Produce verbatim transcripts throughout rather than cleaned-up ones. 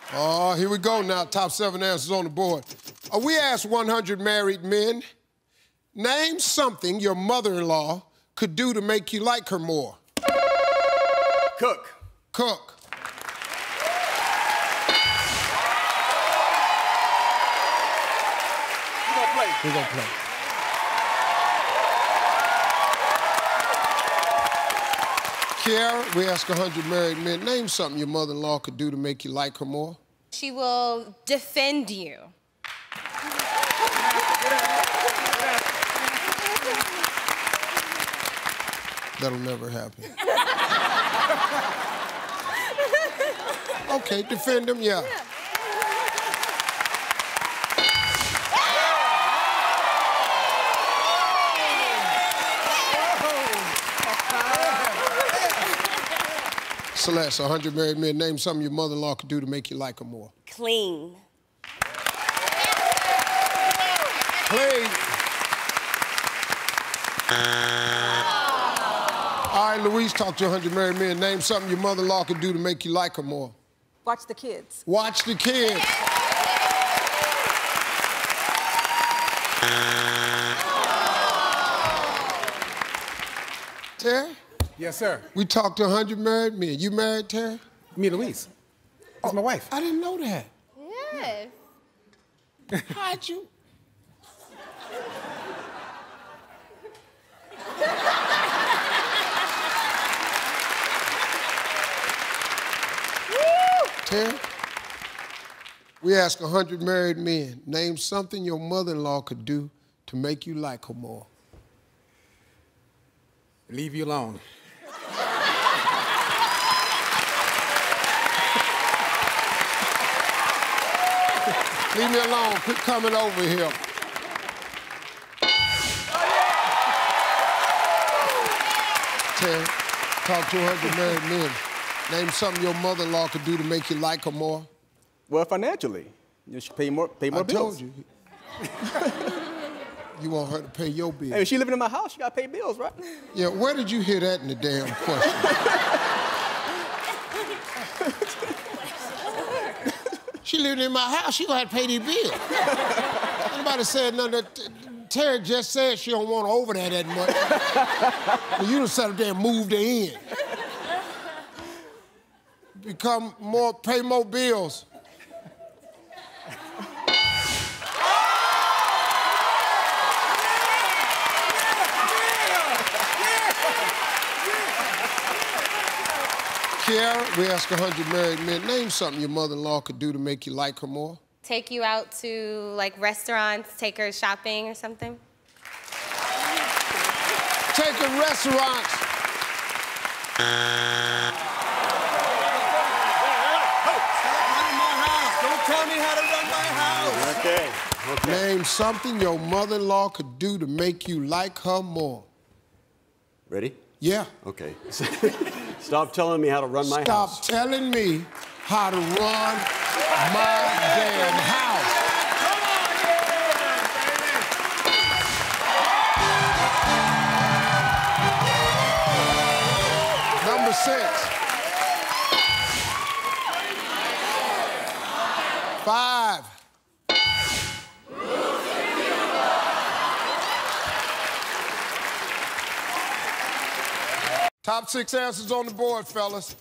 Oh, here we go now. Top seven answers on the board. Uh, we asked one hundred married men, name something your mother-in-law could do to make you like her more. Cook. Cook. We're gonna play. We're gonna play. Kiara, we ask one hundred married men, name something your mother-in-law could do to make you like her more. She will defend you. That'll never happen. Okay, defend him, yeah. yeah. Celeste, one hundred married men, name something your mother-in-law could do to make you like her more. Clean. Clean. All right, Louise, talk to one hundred married men. Name something your mother-in-law could do to make you like her more. Watch the kids. Watch the kids. Terry? Yes, sir. We talked to one hundred married men. You married, Terry? Me, Louise. That's oh, my wife. I didn't know that. Yes. How'd you? Terry, we ask one hundred married men, name something your mother-in-law could do to make you like her more. Leave you alone. Leave me alone. Quit coming over here. Terry, talk to one hundred married men. Name something your mother-in-law could do to make you like her more. Well, financially, you should pay more, pay more I bills. I told you. You want her to pay your bills. Hey, if she living in my house, she got to pay bills, right? Yeah, where did you hear that in the damn question? She living in my house, she gonna have to pay these bills. Nobody said nothing. That Terry just said she don't want her over there that much. Well, you done sat up there and moved her in. Become more, pay more bills. Kiara, we ask one hundred married men, name something your mother-in-law could do to make you like her more. Take you out to, like, restaurants, take her shopping or something. Take her restaurants. Don't tell me how to run my house. Okay. Okay. Name something your mother-in-law could do to make you like her more. Ready? Yeah. Okay. Stop telling me how to run my Stop house. Stop telling me how to run my damn house. Number six. Five. Top six answers on the board, fellas.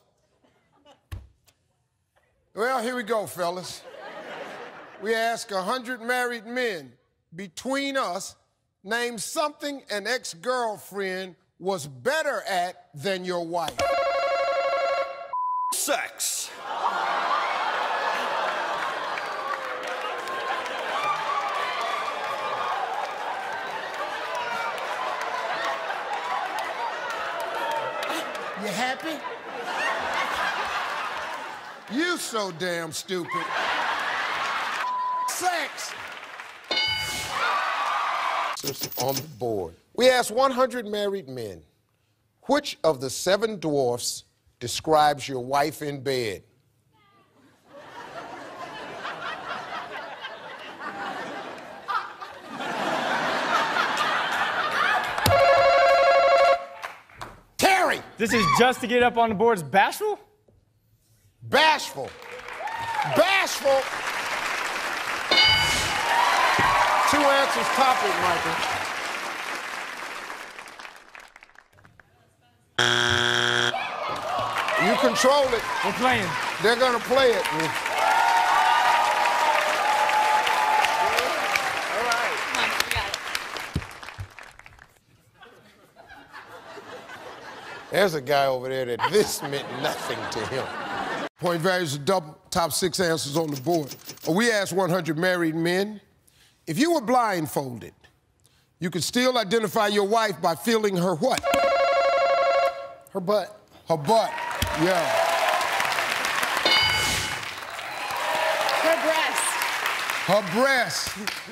Well, here we go, fellas. We ask one hundred married men, between us, name something an ex-girlfriend was better at than your wife. Sex. You happy? You so damn stupid. Sex. On the board. We asked one hundred married men, which of the seven dwarfs describes your wife in bed? This is just to get up on the boards. Bashful? Bashful. Bashful. Two answers topic, Michael. You control it. We're playing. They're gonna play it. Come on, we got it. There's a guy over there that this meant nothing to him. Point values are double, top six answers on the board. We asked one hundred married men, if you were blindfolded, you could still identify your wife by feeling her what? Her butt. Her butt, yeah. Her breast. Her breast.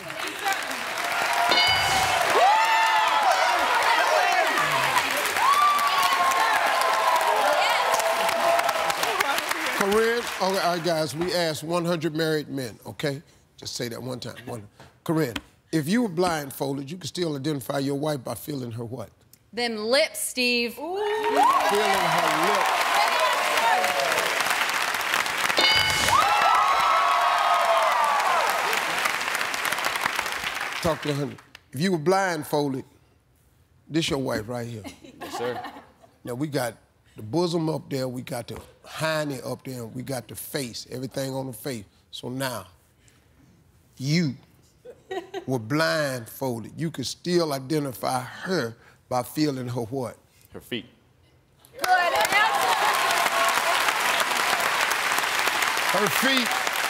Corinne, okay, all right, guys, we asked one hundred married men, okay? Just say that one time. One. Corinne, if you were blindfolded, you could still identify your wife by feeling her what? Them lips, Steve. Ooh. Feeling her lips. Talk to one hundred. If you were blindfolded, this your wife right here. Yes, sir. Now, we got the bosom up there, we got the hiney up there, and we got the face, everything on the face. So now, you were blindfolded. You could still identify her by feeling her what? Her feet. Good answer. Her feet.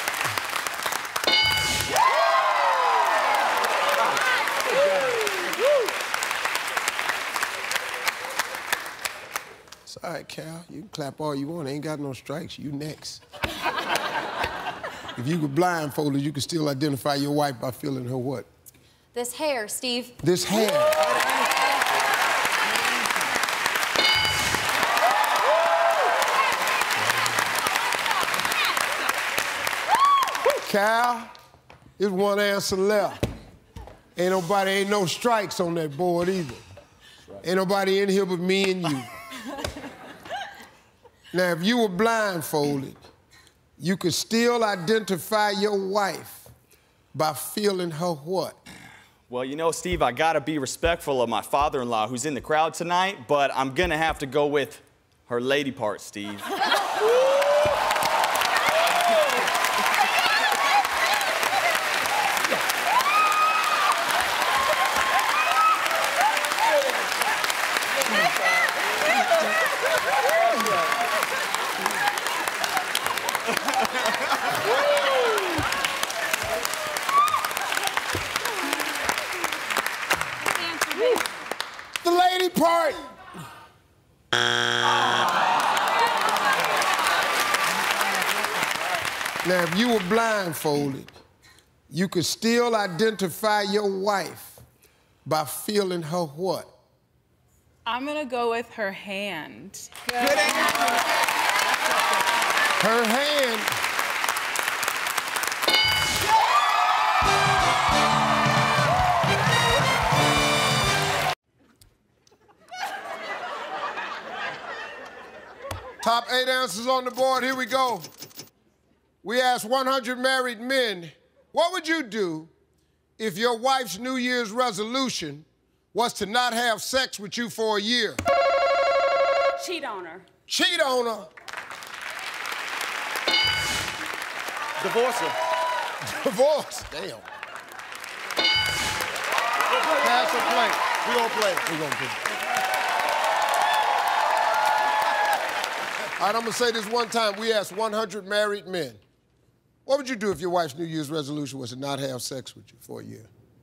It's all right, Cal. You can clap all you want. Ain't got no strikes. You next. If you were blindfolded, you could still identify your wife by feeling her what? This hair, Steve. This hair. Cal, there's one answer left. Ain't nobody, ain't no strikes on that board either. Ain't nobody in here but me and you. Now, if you were blindfolded, you could still identify your wife by feeling her what? Well, you know, Steve, I gotta be respectful of my father-in-law who's in the crowd tonight, but I'm gonna have to go with her lady part, Steve. The lady part. Now, if you were blindfolded, you could still identify your wife by feeling her what? I'm gonna go with her hand. Good answer. Her hand. Top eight answers on the board. Here we go. We asked one hundred married men, what would you do if your wife's New Year's resolution was to not have sex with you for a year? Cheat on her. Cheat on her. Divorce her. Divorce. Damn. Pass or play? We gonna play. We gonna play. All right, I'm gonna say this one time. We asked one hundred married men, what would you do if your wife's New Year's resolution was to not have sex with you for a year?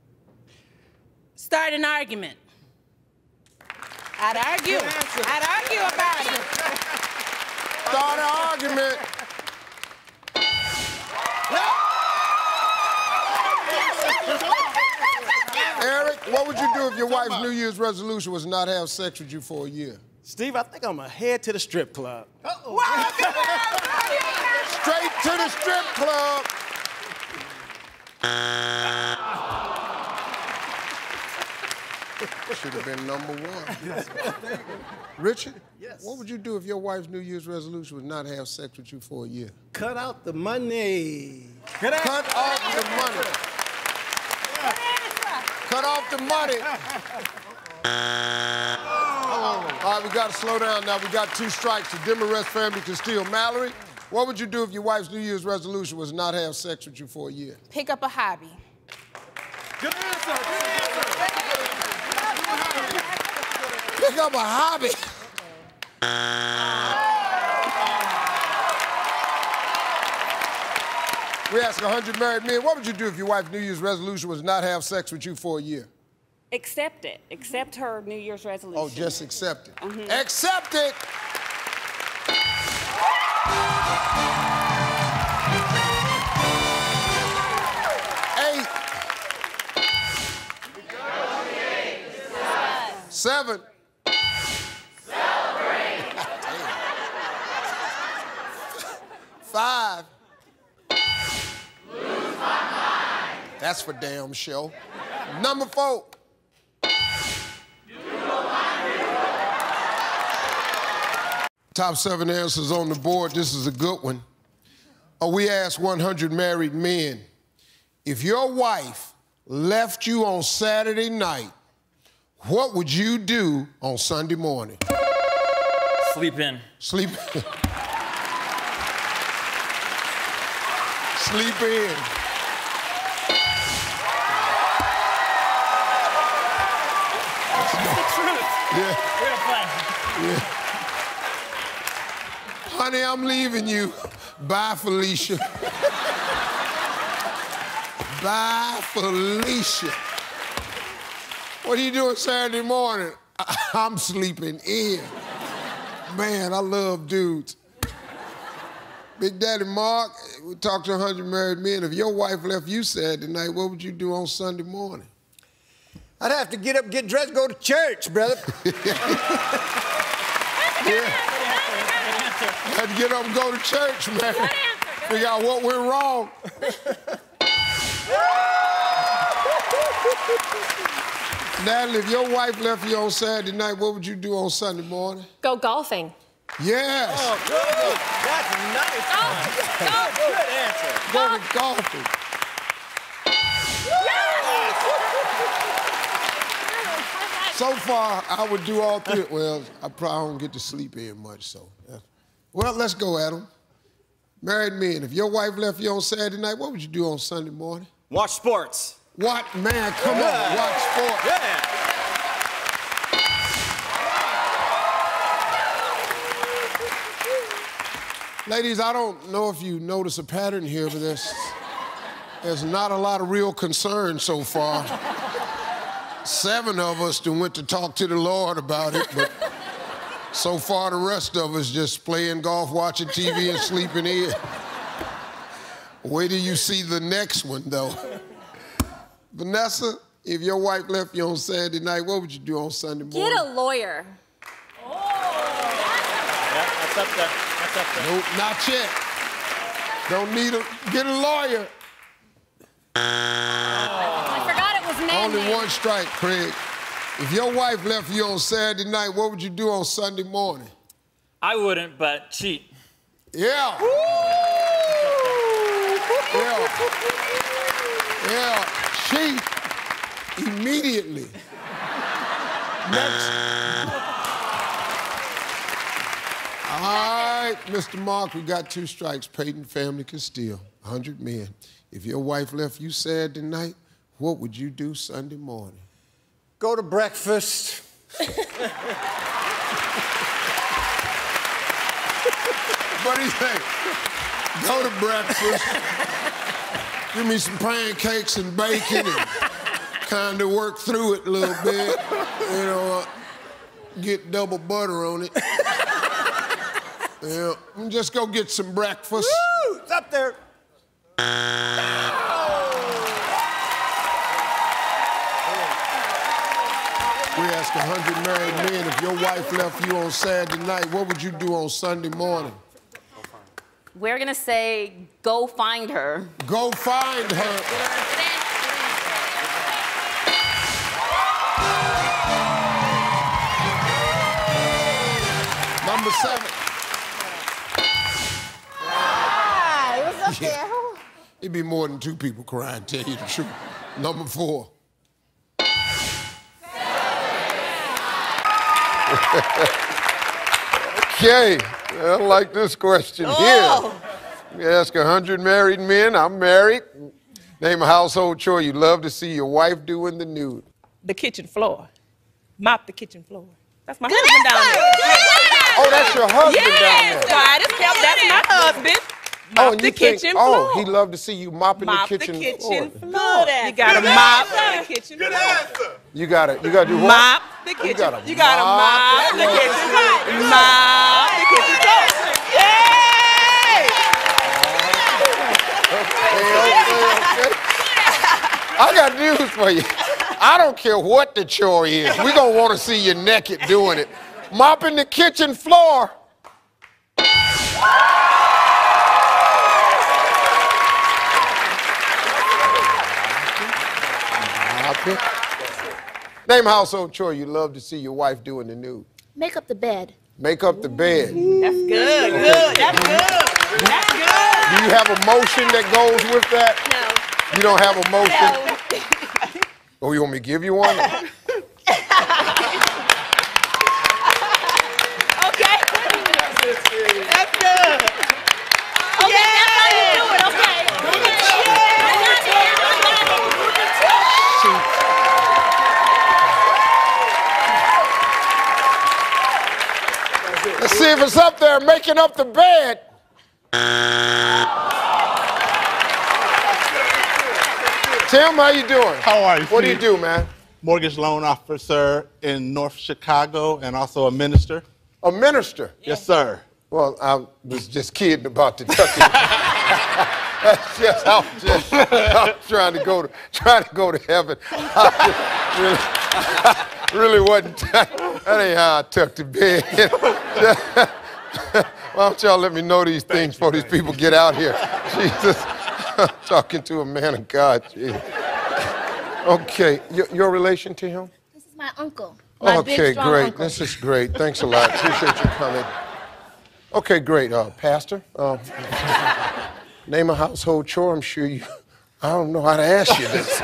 Start an argument. I'd argue. I'd argue about it. Start an argument. Eric, what would you do if your wife's New Year's resolution was to not have sex with you for a year? Steve, I think I'm gonna head to the strip club. Uh-oh. Straight to the strip club. Should have been number one. Richard? Yes. What would you do if your wife's New Year's resolution was not have sex with you for a year? Cut out the money. Cut off the money. Cut off the money. All right, we got to slow down now. We got two strikes. The Demarest family can steal. Mallory, what would you do if your wife's New Year's resolution was not have sex with you for a year? Pick up a hobby. Good answer. Good answer. Pick up a hobby. We ask one hundred married men, what would you do if your wife's New Year's resolution was not have sex with you for a year? Accept it. Accept her New Year's resolution. Oh, just accept it. Mm-hmm. Accept it! Eight. Seven. Celebrate. Five. Lose my mind. That's for damn sure. Number four. Top seven answers on the board. This is a good one. Uh, we asked one hundred married men, if your wife left you on Saturday night, what would you do on Sunday morning? Sleep in. Sleep in. Sleep in. That's the truth. Yeah. Real fun. Yeah. Honey, I'm leaving you. Bye, Felicia. Bye, Felicia. What are you doing Saturday morning? I'm sleeping in. Man, I love dudes. Big Daddy Mark, we talked to one hundred married men. If your wife left you Saturday night, what would you do on Sunday morning? I'd have to get up, get dressed, go to church, brother. Yeah. Had to get up and go to church, man. Figure out what went wrong. Natalie, if your wife left you on Saturday night, what would you do on Sunday morning? Go golfing. Yes. Oh, good. That's nice. Golf. Golf. Good answer. Go to golfing. So far, I would do all three. Well, I probably don't get to sleep in much, so. Yeah. Well, let's go, Adam. Married men, if your wife left you on Saturday night, what would you do on Sunday morning? Watch sports. What? Man, come Yeah. on, watch sports. Yeah. Ladies, I don't know if you notice a pattern here, but there's, there's not a lot of real concern so far. Seven of us done went to talk to the Lord about it, but so far the rest of us just playing golf, watching T V, and sleeping in. Wait till you see the next one, though. Vanessa, if your wife left you on Saturday night, what would you do on Sunday morning? Get a lawyer. Yeah, that's up there. That's up there. Nope, not yet. Don't need a, get a lawyer. I forgot it was man Only name. one strike, Craig. If your wife left you on Saturday night, what would you do on Sunday morning? I wouldn't, but cheat. Yeah. Yeah. Yeah. Cheat immediately. Next. All right, Mister Mark, we got two strikes. Peyton family can steal. one hundred men. If your wife left you Saturday night, what would you do Sunday morning? Go to breakfast. What do you think? Go to breakfast. Give me some pancakes and bacon and kind of work through it a little bit. You know, uh, get double butter on it. Yeah, and just go get some breakfast. Woo! It's up there. We asked one hundred married men, if your wife left you on Saturday night, what would you do on Sunday morning? We're gonna say, go find her. Go find her. Number seven. Ah, it was up Yeah. there. It'd be more than two people crying, tell you the truth. Number four. Okay, I like this question Oh. here. You ask a hundred married men, I'm married. Name a household chore you love to see your wife do in the nude. The kitchen floor. Mop the kitchen floor. That's my husband down there. Oh, that's your husband Yes, down there. why, that's, that's my husband. Mop Oh, and the you think, kitchen oh, floor. he loved to see you mopping Mop the kitchen, the kitchen floor. floor. You gotta mop the kitchen floor. You gotta, you gotta do what? Mop the kitchen. You gotta, You gotta mop the kitchen floor. Mop the kitchen floor. Yay! Okay, okay, okay. I got news for you. I don't care what the chore is. We're gonna want to see you naked doing it. Mopping the kitchen floor. Mopping. Name a household chore you love to see your wife do in the nude. Make up the bed. Make up the bed. That's good, good. That's good. That's good. Do you have a motion that goes with that? No. You don't have a motion? Oh, you want me to give you one? Okay. That's good. Okay, that's how you do it, okay? Let's see if it's up there, making up the bed. Tim, how you doing? How are you? What do you Steve? do, man? Mortgage loan officer in North Chicago and also a minister. A minister? Yes, sir. Well, I was just kidding about the ducking. That's just, I was just I was trying to go to trying to go to heaven. I really, I really wasn't. That ain't how I tucked the bed. Why don't y'all let me know these things before these people get out here? Jesus, I'm talking to a man of God. Jesus. Okay, your, your relation to him? This is my uncle. My big, Okay, strong great. uncle. This is great. Thanks a lot. Appreciate you coming. Okay, great. Uh, Pastor, uh, name a household chore. I'm sure you. I don't know how to ask you this.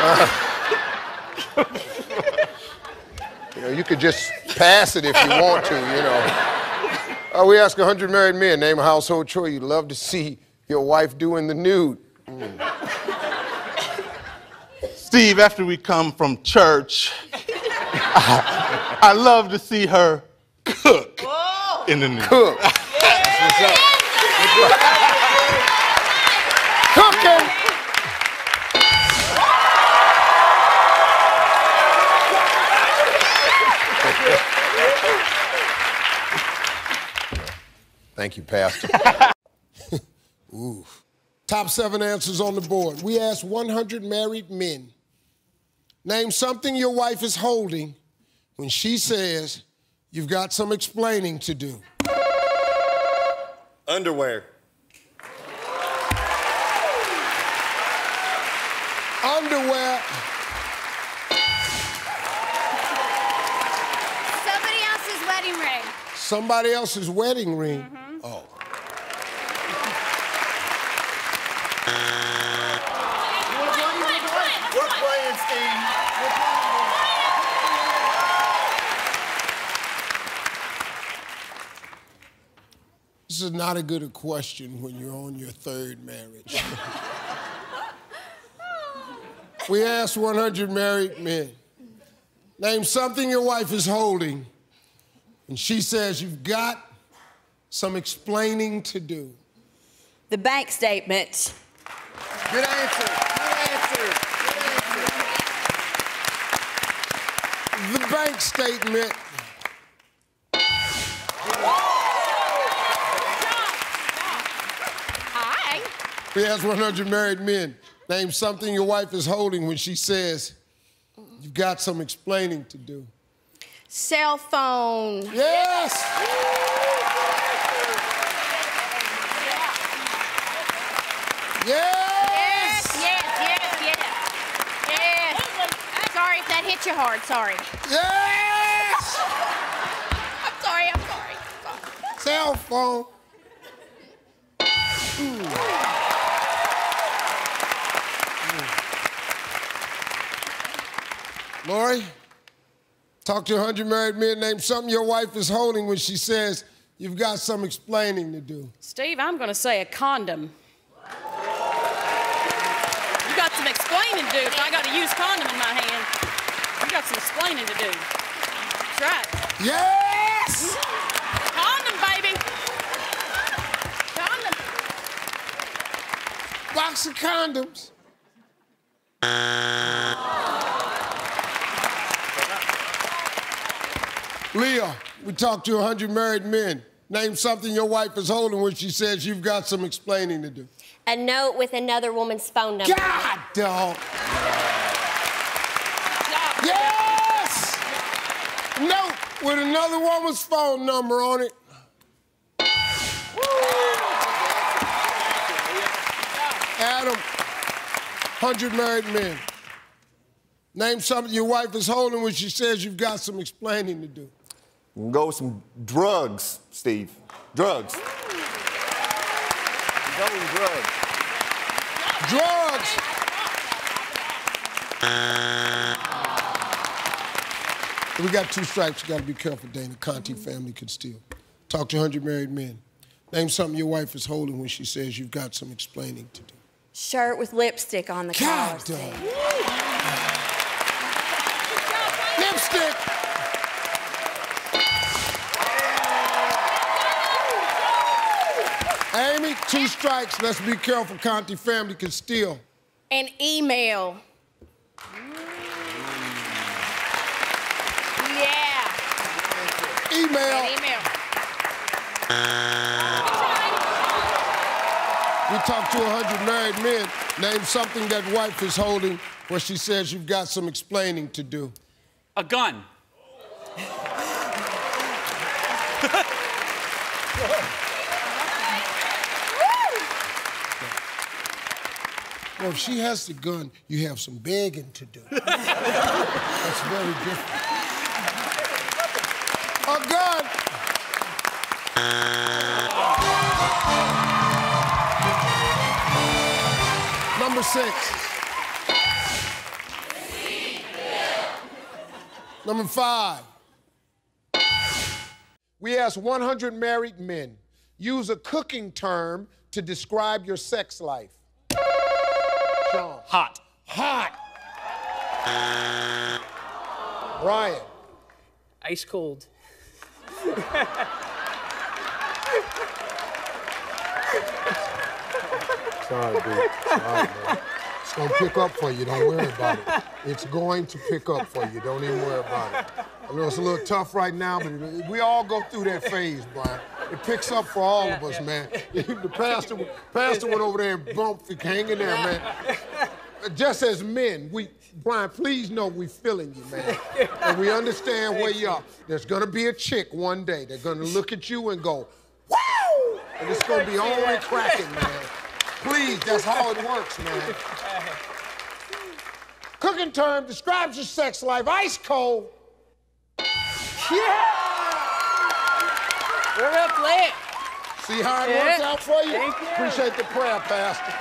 Uh, you know, you could just pass it if you want to. You know. Uh, we ask a hundred married men. Name a household chore you'd love to see your wife do in the nude. Mm. Steve, after we come from church, I, I love to see her cook Whoa. in the nude. Cook. Yeah. Cooking. Thank you, Pastor. Ooh. Top seven answers on the board. We asked one hundred married men. Name something your wife is holding when she says you've got some explaining to do. Underwear. Underwear. Somebody else's wedding ring. Somebody else's wedding ring. Mm-hmm. Oh. We're playing, Steve. This is not a good a question when you're on your third marriage. We asked one hundred married men. Name something your wife is holding, and she says you've got some explaining to do. The bank statement. Good answer. Good answer. Good answer. The bank statement. Hi. We asked one hundred married men. Name something your wife is holding when she says you've got some explaining to do. Cell phone. Yes! Yes! Yes, yes, yes, yes. Sorry if that hit you hard, sorry. Yes! I'm sorry, I'm sorry. Cell phone. Ooh. Lori, talk to a hundred married men. Name something your wife is holding when she says you've got some explaining to do. Steve, I'm going to say a condom. You got some explaining to do if I got to use condom in my hand. You got some explaining to do. That's right. Yes! Condom, baby. Condom. Box of condoms. Leah, we talked to a hundred married men. Name something your wife is holding when she says you've got some explaining to do. A note with another woman's phone number. God, dog. Yes! Note with another woman's phone number on it. Adam, hundred married men. Name something your wife is holding when she says you've got some explaining to do. We can go with some drugs, Steve. Drugs. Go with drugs. Drugs. We got two strikes. You got to be careful, Dana. Conti family could steal. Talk to a hundred married men. Name something your wife is holding when she says you've got some explaining to do. Shirt with lipstick on the collar. God, dog. Lipstick. Amy, two strikes. Let's be careful. Conti family can steal. An email. Yeah. Email. An email. We talked to a hundred married men. Name something that wife is holding where she says you've got some explaining to do. A gun. Well, if she has the gun, you have some begging to do. That's very different. A gun. Number six. Number five. We asked one hundred married men, use a cooking term to describe your sex life. Sean. Hot. Hot. Brian. Ice cold. Sorry, dude. Sorry, man. It's gonna pick up for you. Don't worry about it. It's going to pick up for you. Don't even worry about it. I know it's a little tough right now, but it, we all go through that phase, Brian. It picks up for all yeah, of us, yeah. man. The pastor, pastor went over there and bumped, hang in there, man. Just as men, we, Brian, please know we feeling you, man. And we understand where you are. There's gonna be a chick one day. They're gonna look at you and go, wow! And it's gonna be only cracking, man. Please, that's how it works, man. Cooking term describes your sex life. Ice cold. Yeah! We're real clear. See how it yeah. works out for you? Thank you? Appreciate the prayer, Pastor.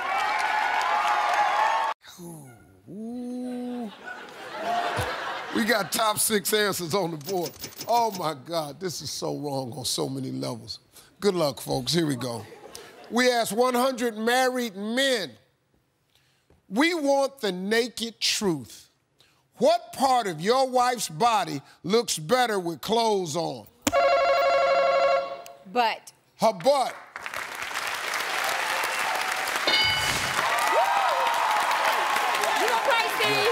Ooh. We got top six answers on the board. Oh, my God, this is so wrong on so many levels. Good luck, folks. Here we go. We asked one hundred married men, we want the naked truth. What part of your wife's body looks better with clothes on? Butt. Her butt. You go crazy.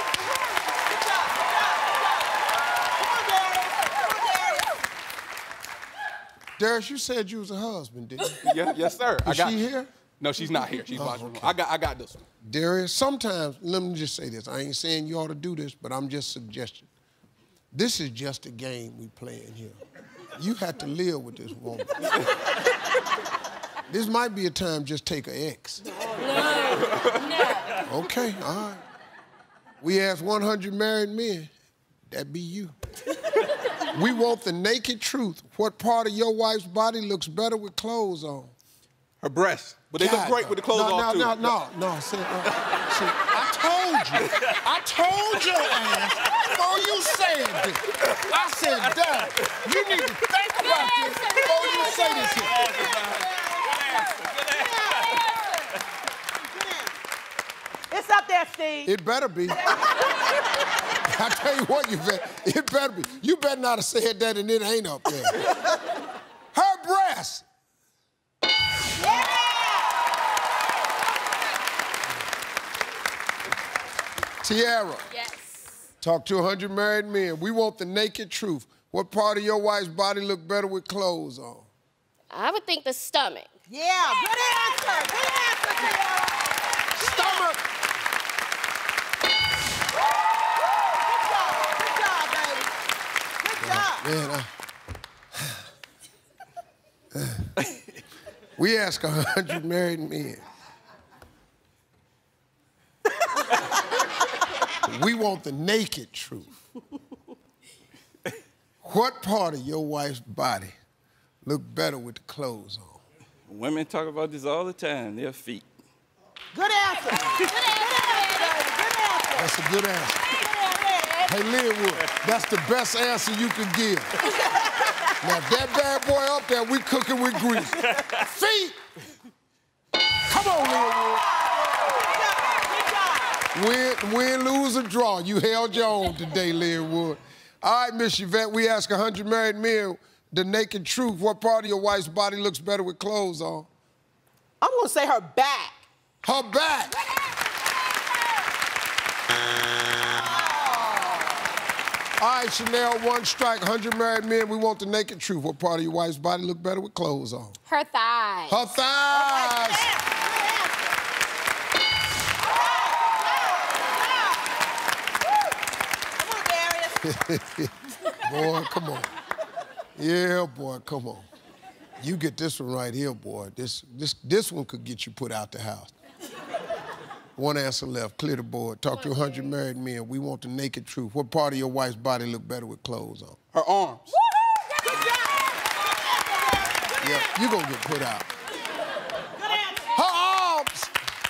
Darius, you said you was a husband, didn't you? Yeah, yes, sir. Is I got, she here? No, she's not here. She's oh, watching. Okay. I got, I got this one. Darius, sometimes, let me just say this. I ain't saying you ought to do this, but I'm just suggesting. This is just a game we playing here. You have to live with this woman. This might be a time just take an ex. No, no. Okay, all right. We asked one hundred married men. That be you. We want the naked truth. What part of your wife's body looks better with clothes on? Her breasts. But they God, look great with the clothes no, on, no, too. No, no, no, see, uh, see, I told you. I told your ass before you said this. I said, Dad, you need to think about this before you say this here. It's up there, Steve. It better be. I tell you what, you better, it better be. You better not have said that and it ain't up there. Her breasts. Tiara. Yes. Talk to one hundred married men. We want the naked truth. What part of your wife's body look better with clothes on? I would think the stomach. Yeah, good answer. Good answer, Tiara. Stomach. Good job, baby. Good job. Man, I... we ask one hundred married men. We want the naked truth. What part of your wife's body look better with the clothes on? Women talk about this all the time, their feet. Good answer. Good answer. Good answer. That's a good answer. Hey, Linwood, that's the best answer you could give. Now, if that bad boy up there, we cooking with grease. Feet! Come on, Linwood. Win, win, lose, or draw. You held your own today, Linwood. All right, Miss Yvette, we ask one hundred married men the naked truth. What part of your wife's body looks better with clothes on? I'm gonna say her back. Her back. All right, Chanel, one strike, one hundred married men. We want the naked truth. What part of your wife's body look better with clothes on? Her thighs. Her thighs. Boy, come on. Yeah, boy, come on. You get this one right here, boy. This, this, this one could get you put out the house. One answer left. Clear the board. Talk to one hundred married men. We want the naked truth. What part of your wife's body look better with clothes on? Her arms. Yeah, you're gonna get put out. Her arms.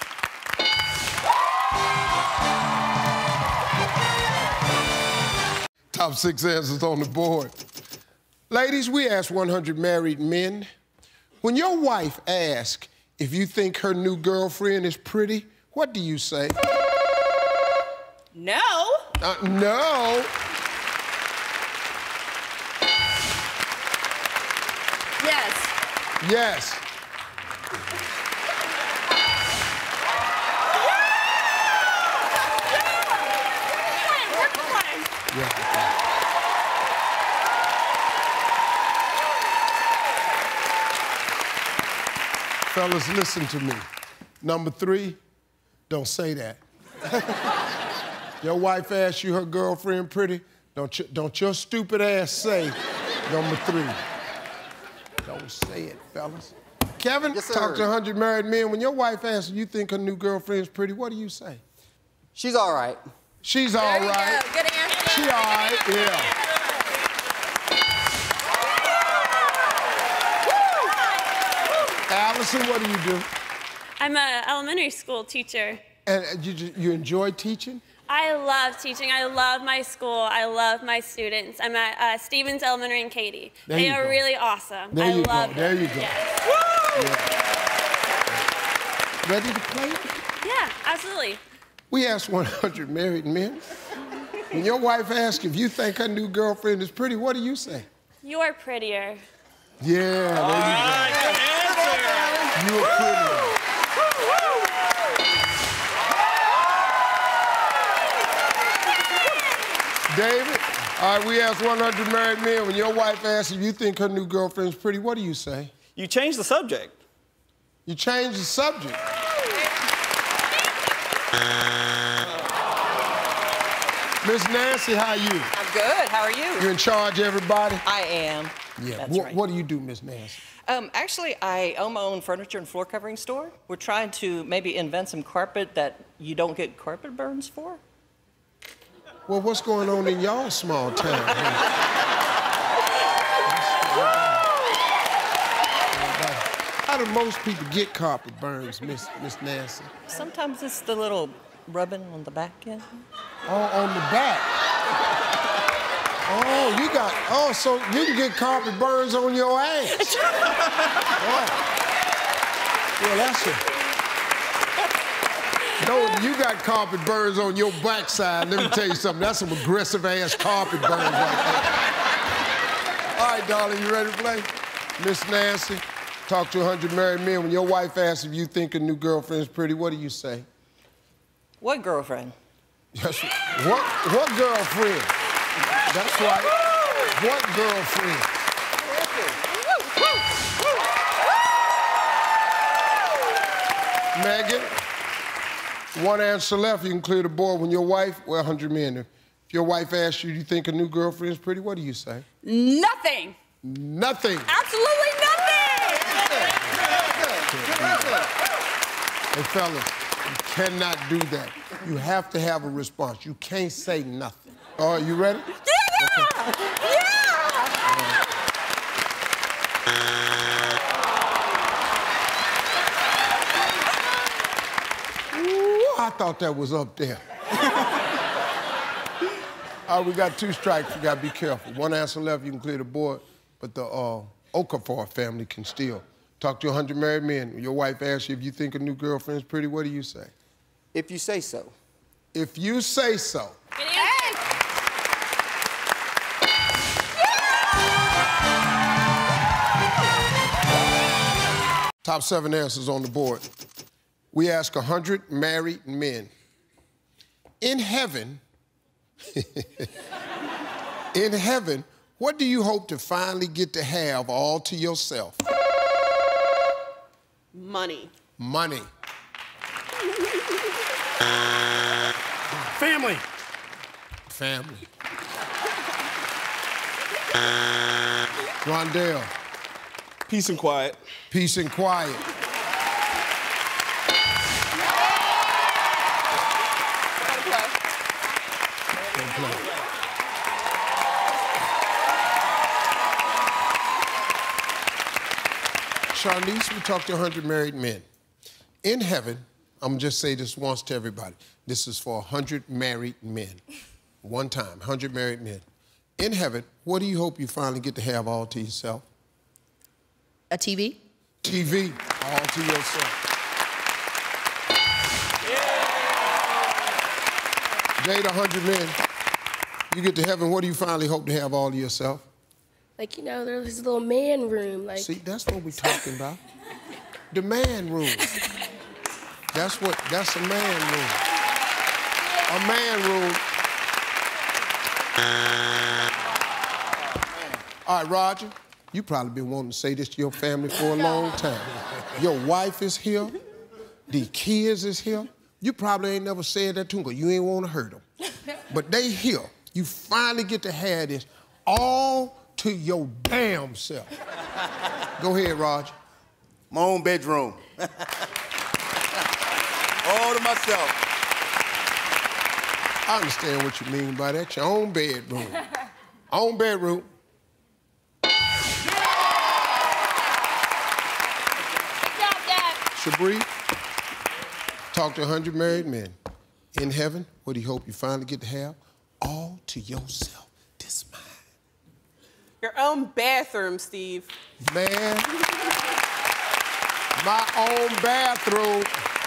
Top six answers on the board. Ladies, we asked one hundred married men. When your wife asks if you think her new girlfriend is pretty, what do you say? No. Uh, no. Yes. Yes. Fellas, listen to me. Number three, don't say that. Your wife asks you her girlfriend pretty, don't, you, don't your stupid ass say number three. Don't say it, fellas. Kevin, Yes, sir. talk to one hundred married men. When your wife asks you think her new girlfriend's pretty, what do you say? She's all right. She's all right. Go. Good answer. She all right, yeah. Allison, what do you do? I'm an elementary school teacher. And uh, you, you enjoy teaching? I love teaching. I love my school. I love my students. I'm at uh, Stevens Elementary in Katy. There they you are go. really awesome. There I you love go. There them. you go. Yes. Yeah. Ready to play? Yeah, absolutely. We asked one hundred married men. When your wife asks if you think her new girlfriend is pretty, what do you say? You're prettier. Yeah, there you go. Good answer. You're prettier. David, all right, we asked one hundred married men. When your wife asks if you think her new girlfriend's pretty, what do you say? You change the subject. You change the subject. Miss Nancy, how are you? I'm good. How are you? You in charge of everybody? I am. Yeah. That's What, right. what do you do, Miss Nancy? Um, actually, I own my own furniture and floor covering store. We're trying to maybe invent some carpet that you don't get carpet burns for. Well, what's going on in y'all small town? do most people get carpet burns, Miss Miss Nancy? Sometimes it's the little rubbing on the back end. Oh, on the back. Oh, you got, oh, so you can get carpet burns on your ass. Oh. Well, that's a, no, you got carpet burns on your backside. Let me tell you something, that's some aggressive ass carpet burns right there. All right, darling, you ready to play? Miss Nancy, talk to a hundred married men. When your wife asks if you think a new girlfriend is pretty, what do you say? What girlfriend? Yes, what, what girlfriend? That's right. What girlfriend? Megan, one answer left. You can clear the board. When your wife, well, a hundred men. If your wife asks you, do you think a new girlfriend is pretty, what do you say? Nothing. Nothing. Absolutely nothing. Hey, fellas, you cannot do that. You have to have a response. You can't say nothing. All right, you ready? Yeah! Okay. Yeah! Ooh, I thought that was up there. All right, we got two strikes. You gotta be careful. One answer left, you can clear the board, but the uh, Okafor family can still. Talk to a hundred married men. Your wife asks you if you think a new girlfriend is pretty, what do you say? If you say so. If you say so. Top seven answers on the board. We ask a hundred married men. In heaven, in heaven, what do you hope to finally get to have all to yourself? Money. Money. Family. Family. Rondell. Peace and quiet. Peace and quiet. Don't play. Charlize, we talked to a hundred married men. In heaven, I'm gonna just say this once to everybody. This is for a hundred married men. One time, a hundred married men. In heaven, what do you hope you finally get to have all to yourself? A T V? T V, all to yourself. Jade, a hundred men. You get to heaven, what do you finally hope to have all to yourself? Like, you know, there's this little man room. Like, see, that's what we're talking about. The man room. That's what, that's a man room. A man room. All right, Roger, you probably been wanting to say this to your family for a long time. Your wife is here. The kids is here. You probably ain't never said that to them because you ain't want to hurt them. But they here. You finally get to have this all to your damn self. Go ahead, Roger. My own bedroom. All to myself. I understand what you mean by that. Your own bedroom. Own bedroom. Shabri, talk to a hundred married men. In heaven, what do you hope you finally get to have? All to yourself. This man. Your own bathroom, Steve. Man. My own bathroom.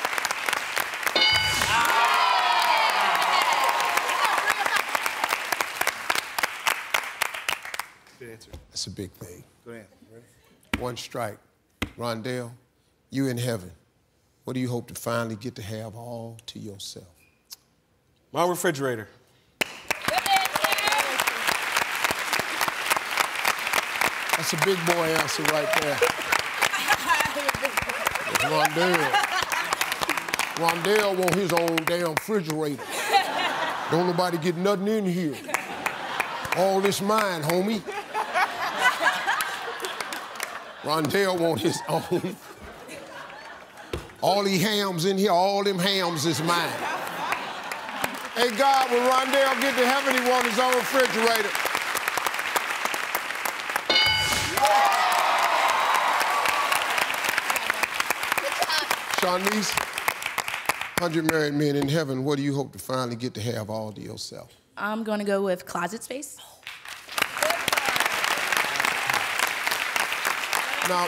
Good answer. That's a big thing. Good answer. Ready? One strike. Rondell, you in heaven. What do you hope to finally get to have all to yourself? My refrigerator. That's a big boy answer right there. It's Rondell. Rondell want his own damn refrigerator. Don't nobody get nothing in here. All this mine, homie. Rondell want his own. All the hams in here, all them hams is mine. Hey, God, when Rondell get to heaven, he want his own refrigerator. Shawnice, one hundred married men in heaven, what do you hope to finally get to have all to yourself? I'm going to go with closet space. Now,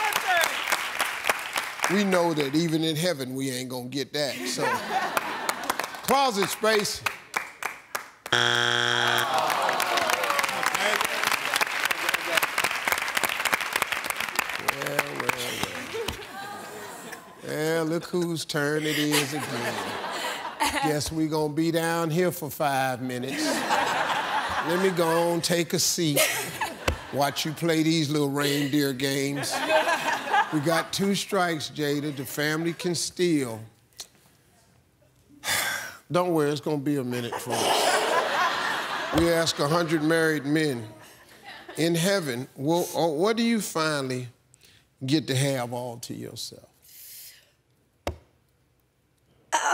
we know that even in heaven, we ain't gonna get that, so. Closet space. Well, well, well. Well, look whose turn it is again. Guess we gonna be down here for five minutes. Let me go on, take a seat. Watch you play these little reindeer games. We got two strikes, Jada. The family can steal. Don't worry, it's gonna be a minute for us. We ask a hundred married men in heaven, well, oh, what do you finally get to have all to yourself? Uh.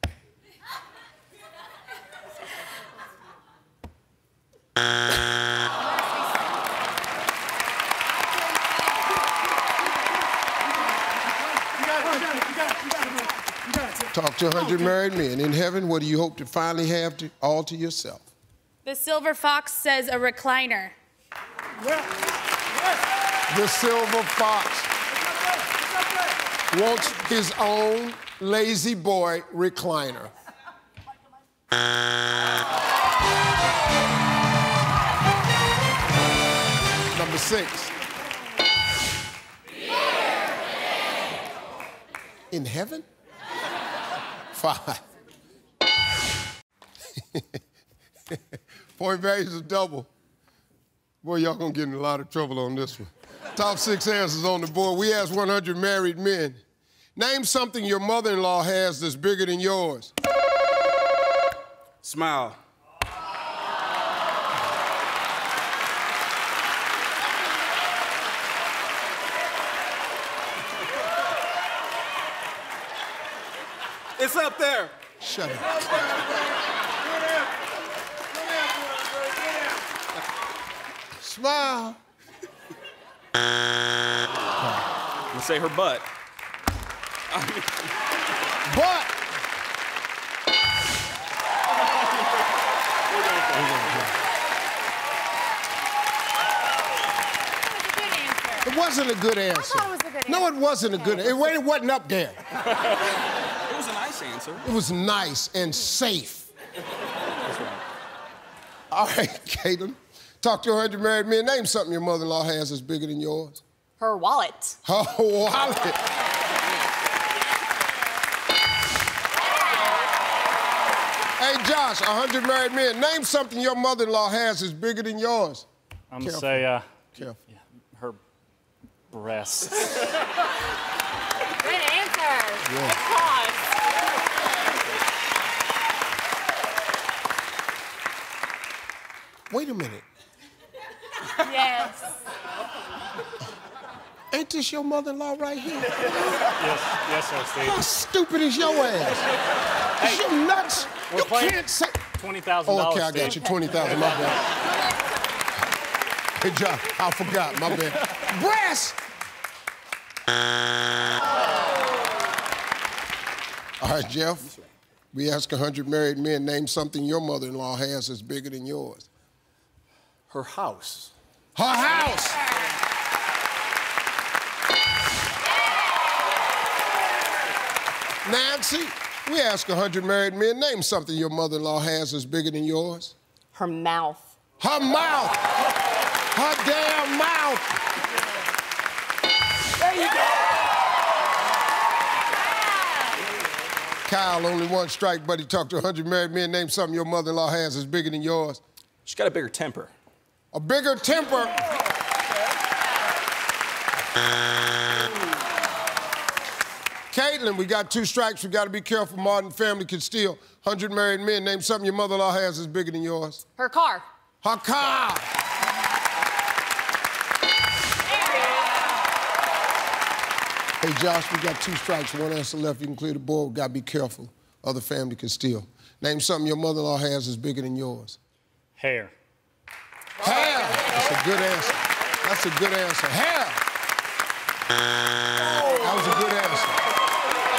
Talk to a hundred married men. In heaven, what do you hope to finally have to, all to yourself? The silver fox says a recliner. The silver fox wants his own lazy boy recliner. Number six. In heaven? Five. Point values are double. Boy, y'all gonna get in a lot of trouble on this one. Top six answers on the board. We asked one hundred married men. Name something your mother-in-law has that's bigger than yours. Smile. It's up there. Shut up. Smile. You say her butt. Butt. It wasn't a good answer. I thought it was a good No, it answer. wasn't a good answer. It, it wasn't up there. It was a nice answer. It was nice and safe. All right, Caitlin. Talk to a hundred married men. Name something your mother-in-law has that's bigger than yours. Her wallet. Her wallet. Hey, Josh, a hundred married men. Name something your mother-in-law has that's bigger than yours. I'm gonna say, uh, Careful. yeah, her breasts. Great answer. Yeah. Applause. Wait a minute. Yes. Ain't this your mother-in-law right here? Yes, yes, sir, Steve. How stupid is your ass? Is you nuts? We're You playing can't say... twenty thousand Oh, dollars. okay, I got you. twenty thousand, my bad. Hey, John, I forgot, my bad. Brass! All right, Jeff. We ask a hundred married men, name something your mother-in-law has that's bigger than yours. Her house. Her house! Nancy, we ask a hundred married men, name something your mother-in-law has that's bigger than yours. Her mouth. Her mouth! Her damn mouth! There you go. Kyle, only one strike, buddy. Talk to a hundred married men, name something your mother-in-law has that's bigger than yours. She's got a bigger temper. A bigger temper. Caitlin, we got two strikes. We got to be careful. Martin family can steal. Hundred married men. Name something your mother-in-law has that's bigger than yours. Her car. Her car. Hey, Josh, we got two strikes. One answer left. You can clear the board. We got to be careful. Other family can steal. Name something your mother-in-law has that's bigger than yours. Hair. Hair. That's a good answer. That's a good answer. Hair. That was a good answer.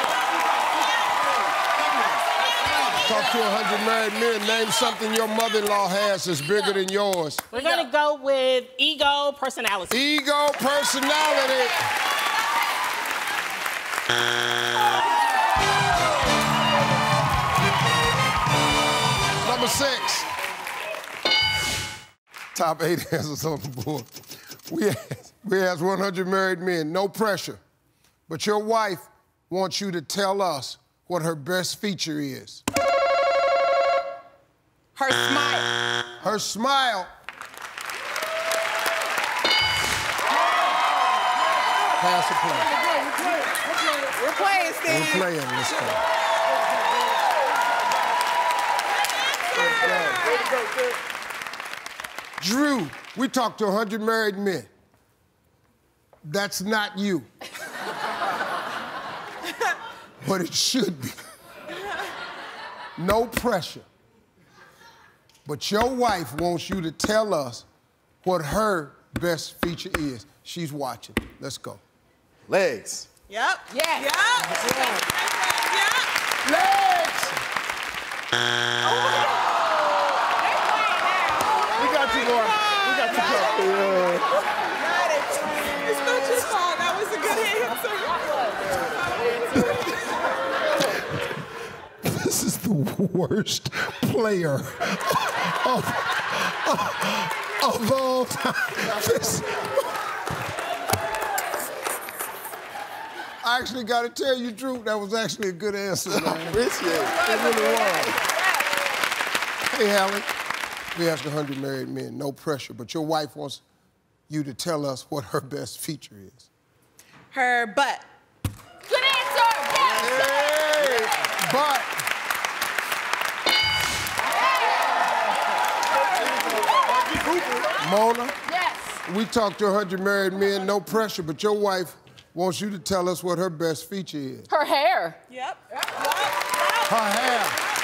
Talk to one hundred married men. Name something your mother-in-law has that's bigger than yours. We're going to go with ego, personality. Ego, personality. Number six. Top eight answers on the board. We asked, we asked one hundred married men, no pressure, but your wife wants you to tell us what her best feature is. Her smile. Her smile. Pass the play. We're playing, Steve. We're playing. Let's go. Drew, we talked to one hundred married men. That's not you. But it should be. No pressure. But your wife wants you to tell us what her best feature is. She's watching. Let's go. Legs. Yep. Yeah. Yep. Yeah. Yep. Legs! We got you, boy. We got you, boy. Got it. It's not your fault. That was a good answer. This is the worst player of, of, of all time. This, I actually got to tell you, Drew, that was actually a good answer, man. Appreciate it. It really was. Hey, Hallie, we asked one hundred married men, no pressure, but your wife wants you to tell us what her best feature is. Her butt. Good answer. Yes. Hey, but. Mona, Yes. we talked to one hundred married men, no pressure, but your wife wants you to tell us what her best feature is. Her hair. Yep. Her hair.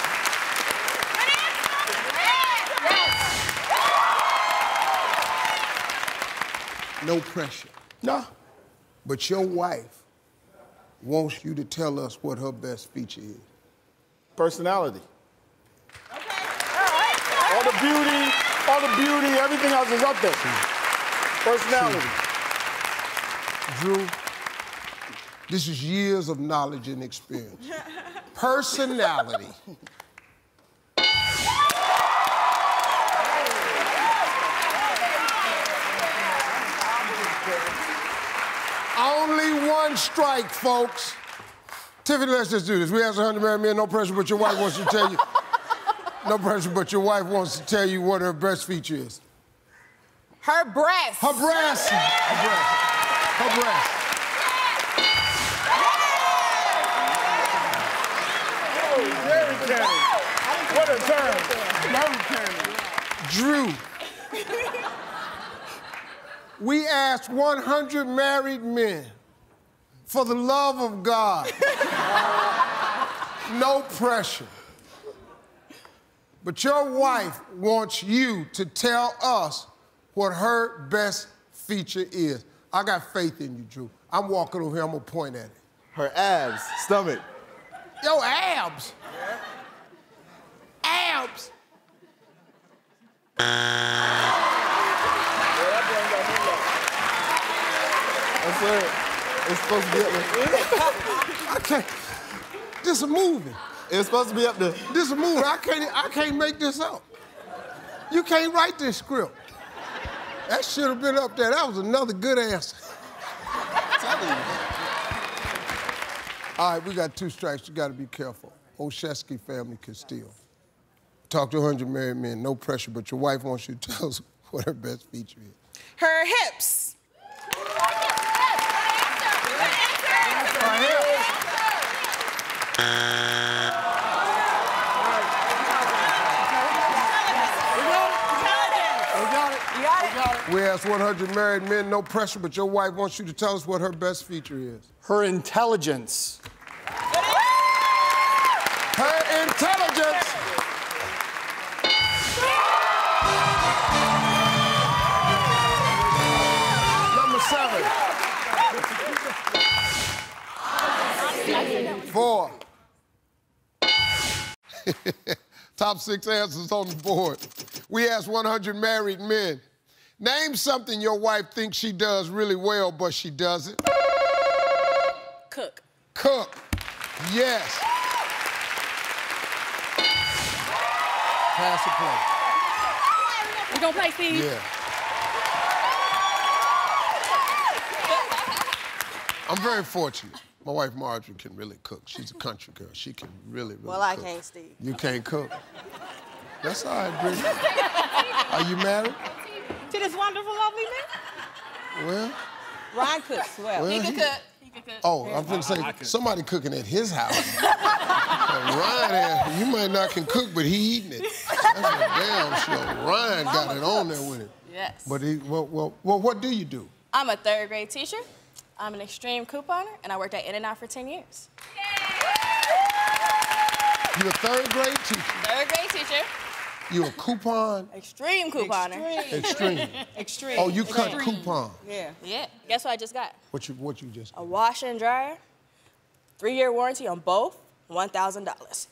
No pressure. No. But your wife wants you to tell us what her best feature is. Personality. All the beauty, all the beauty, everything else is up there. Personality. Drew, this is years of knowledge and experience. Personality. Only one strike, folks. Tiffany, let's just do this. We asked one hundred married men, no pressure, but your wife wants to tell you. No pressure, but your wife wants to tell you what her best feature is. Her breast. Her breast. Her breast. Her breast. Oh, very canny. What a turn. Very canny. Drew. We asked one hundred married men, for the love of God, no pressure. But your wife wants you to tell us what her best feature is. I got faith in you, Drew. I'm walking over here, I'm gonna point at it. Her abs, stomach. Yo, abs. Yeah. Abs. That's it. It's supposed to be up there. I can't. This is a movie. It's supposed to be up there. This is a movie. I can't, I can't make this up. You can't write this script. That should have been up there. That was another good answer. All right, we got two strikes. You got to be careful. Olszewski family can steal. Talk to one hundred married men. No pressure, but your wife wants you to tell us what her best feature is. Her hips. Her hips. We asked one hundred married men, no pressure, but your wife wants you to tell us what her best feature is. Her intelligence. Her intelligence. Number seven. Four. Top six answers on the board. We asked one hundred married men. Name something your wife thinks she does really well, but she doesn't. Cook. Cook. Yes. Pass the play. We gonna play, Steve? Yeah. I'm very fortunate. My wife Marjorie can really cook. She's a country girl. She can really, really Well, I cook. can't, Steve. You can't cook? That's all right, Brittany. Are you married? To this wonderful, lovely man? Well. Ryan cooks well. Well, he can he- cook. He can cook. Oh, I'm gonna say somebody cooking at his house. And Ryan, you might not can cook, but he eating it. That's a damn sure. Ryan got Mama it on there cooks. with it. Yes. But he, well, well, well, what do you do? I'm a third grade teacher. I'm an extreme couponer, and I worked at In-N-Out for ten years. You're a third grade teacher. Third grade teacher. You're a coupon. Extreme couponer. Extreme. Extreme. Oh, you cut Extreme. coupon. Yeah. Yeah. Guess what I just got? What you, what you just? A washer and dryer, three-year warranty on both, one thousand dollars.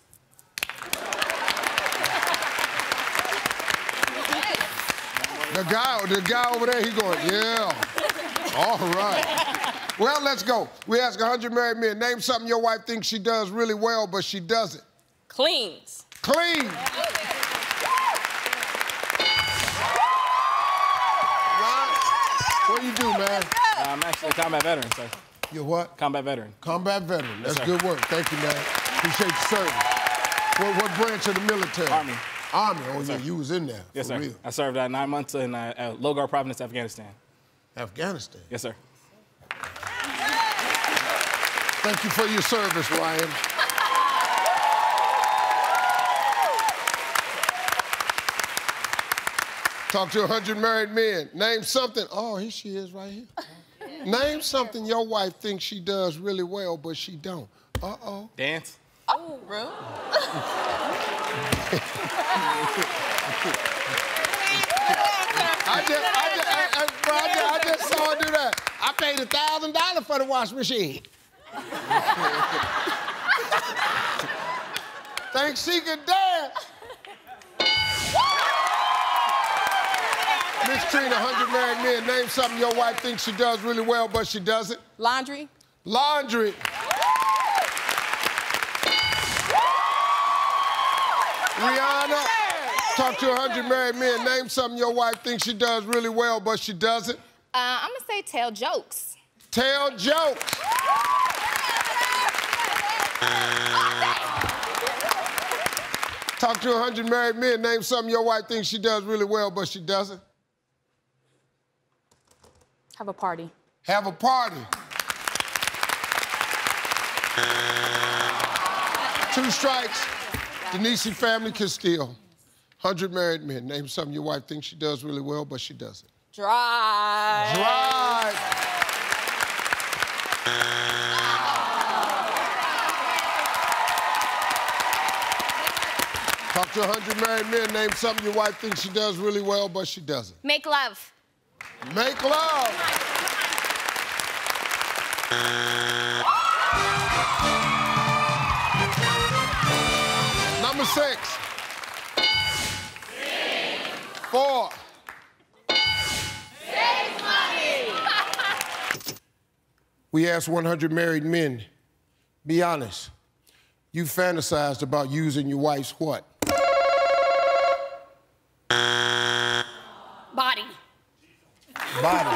The guy, the guy over there, he going, yeah. All right. Well, let's go. We ask one hundred married men, name something your wife thinks she does really well, but she doesn't. Cleans. Clean. What do you do, man? Uh, I'm actually a combat veteran, sir. You're what? Combat veteran. Combat veteran. That's Yes, sir. good work. Thank you, man. Appreciate your service. What, what branch of the military? Army. Army. Oh, Yes, yeah, sir. you was in there. Yes, for sir. real. I served uh, nine months in uh, uh, Logar Province, Afghanistan. Afghanistan? Yes, sir. Thank you for your service, Ryan. Talk to one hundred married men. Name something. Oh, here she is right here. Name something your wife thinks she does really well, but she don't. Uh-oh. Dance. Oh, rude. I just, I just, I, I, bro, I just, I just saw her do that. I paid a thousand dollars for the wash machine. Thinks she can dance. Miss Trina, one hundred married men, name something your wife thinks she does really well, but she doesn't. Laundry. Laundry. Rihanna, talk to one hundred married men, name something your wife thinks she does really well, but she doesn't. Uh, I'm gonna say tell jokes. Tell jokes. Talk to one hundred married men, name something your wife thinks she does really well, but she doesn't. Have a party. Have a party. Two strikes. Denise family can steal. one hundred married men, name something your wife thinks she does really well, but she doesn't. Drive. Drive. Talk to one hundred married men, name something your wife thinks she does really well, but she doesn't. Make love. Make love. Number six. Four. We asked one hundred married men, be honest, you fantasized about using your wife's what? Body. Body.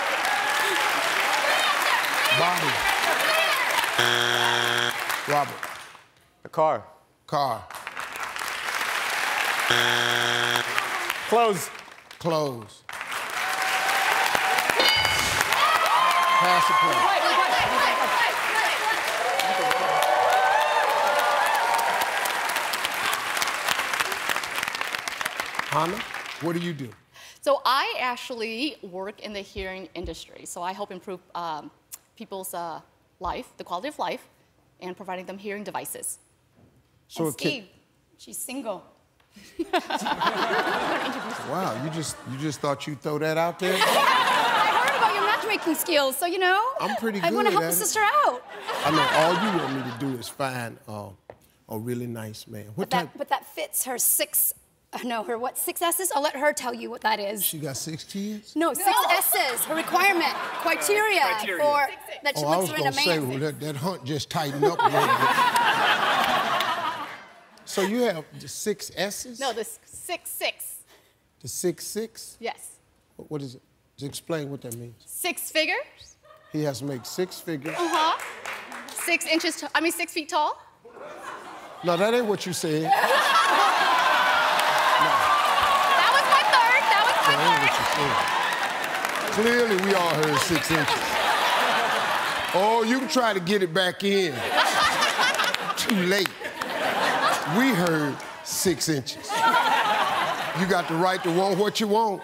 Body. Robert. A car. Car. Clothes. Clothes. Pass the play. Hannah, what do you do? So I actually work in the hearing industry. So I help improve um, people's uh, life, the quality of life, and providing them hearing devices. So and a kid- Steve, she's single. Wow, you just you just thought you'd throw that out there? I heard about your matchmaking skills, so you know. I'm pretty I want to good help at a it. sister out. I know all you want me to do is find uh, a really nice man. What But type? that, but that fits her six, uh, no, her what, six S's? I'll let her tell you what that is. She got six kids? No, six S's, her requirement, criteria, criteria. for that she Oh, I looks was her in a gonna say, man. well, that, that hunt just tightened up a little bit. So you have the six S's? No, the six six. The six six? Yes. What what is it? Just explain what that means. Six figures. He has to make six figures. Uh huh. Six inches. T- I mean, six feet tall. No, that ain't what you said. That was my third. That was my That ain't what you said. Clearly, we all heard six inches. Oh, you can try to get it back in. Too late. We heard six inches. You got the right to want what you want.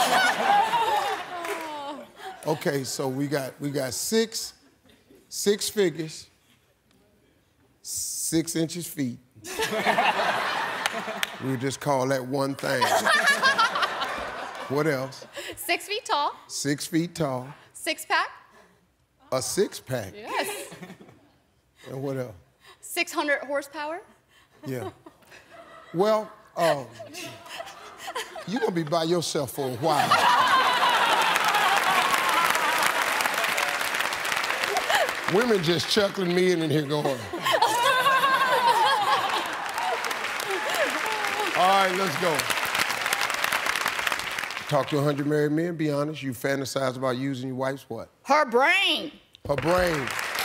Okay, so we got we got six, six figures, six inches feet. We'll just call that one thing. What else? Six feet tall. Six feet tall. Six pack. A six pack. Yes. And what else? Six hundred horsepower. Yeah. Well, um, you're gonna be by yourself for a while. Women just chuckling me in and here going. All right, let's go. Talk to a hundred married men, be honest. You fantasize about using your wife's what? Her brain. Her brain.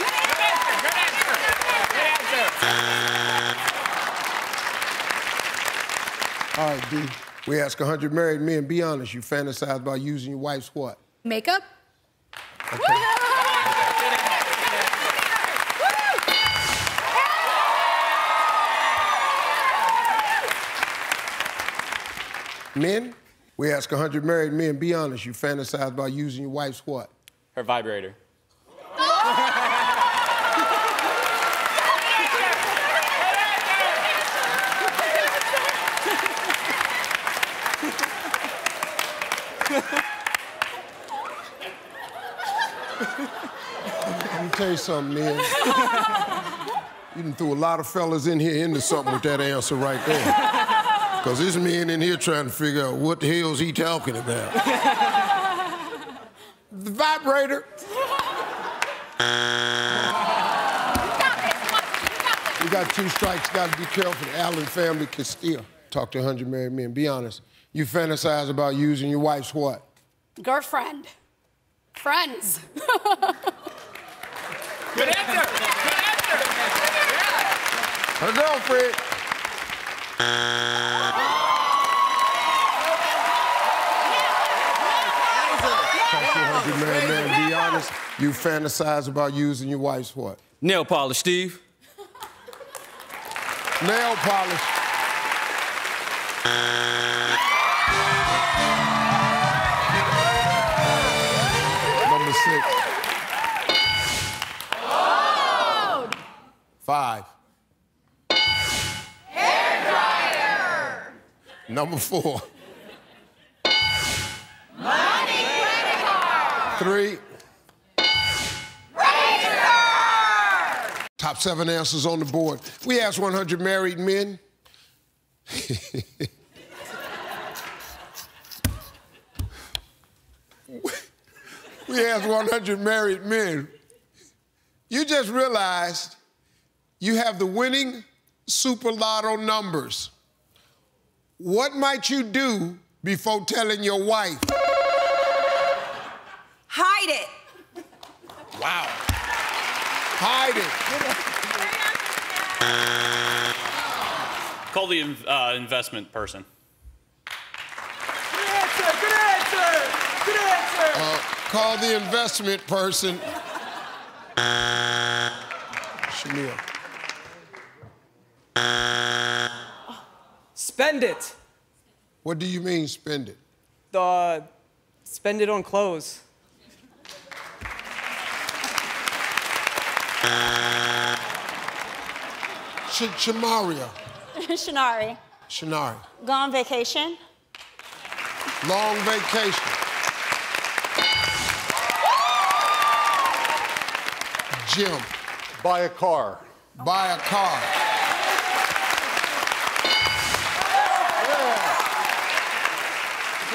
All right, D. We ask a hundred married men, be honest. You fantasize about using your wife's what? Makeup. Okay. Men, we ask a hundred married men, be honest. You fantasize about using your wife's what? Her vibrator. Let me tell you something, man. You done threw a lot of fellas in here into something with that answer right there. Because this man in here trying to figure out what the hell's he talking about. The vibrator. We got two strikes, got to be careful. The Allen family can still talk to a hundred married men. Be honest. You fantasize about using your wife's what? Girlfriend. Friends. Good answer. Good answer. Her girlfriend. Talk to a hundred married men. Be honest. You fantasize about using your wife's what? Nail polish, Steve. Nail polish. Number six. Five. Hair dryer. Number four. Money credit card. Three. Razor. Top seven answers on the board. We asked one hundred married men. We asked one hundred married men. You just realized you have the winning Super Lotto numbers. What might you do before telling your wife? Hide it. Wow. Hide it. Call the uh, investment person. Good answer. Good answer. Good answer. Uh, call the investment person. Shamil. Spend it. What do you mean, spend it? The spend it on clothes. Sh- Shamaria. Shanari. Shanari. Go on vacation. Long vacation. Jim. Buy a car. Buy a car.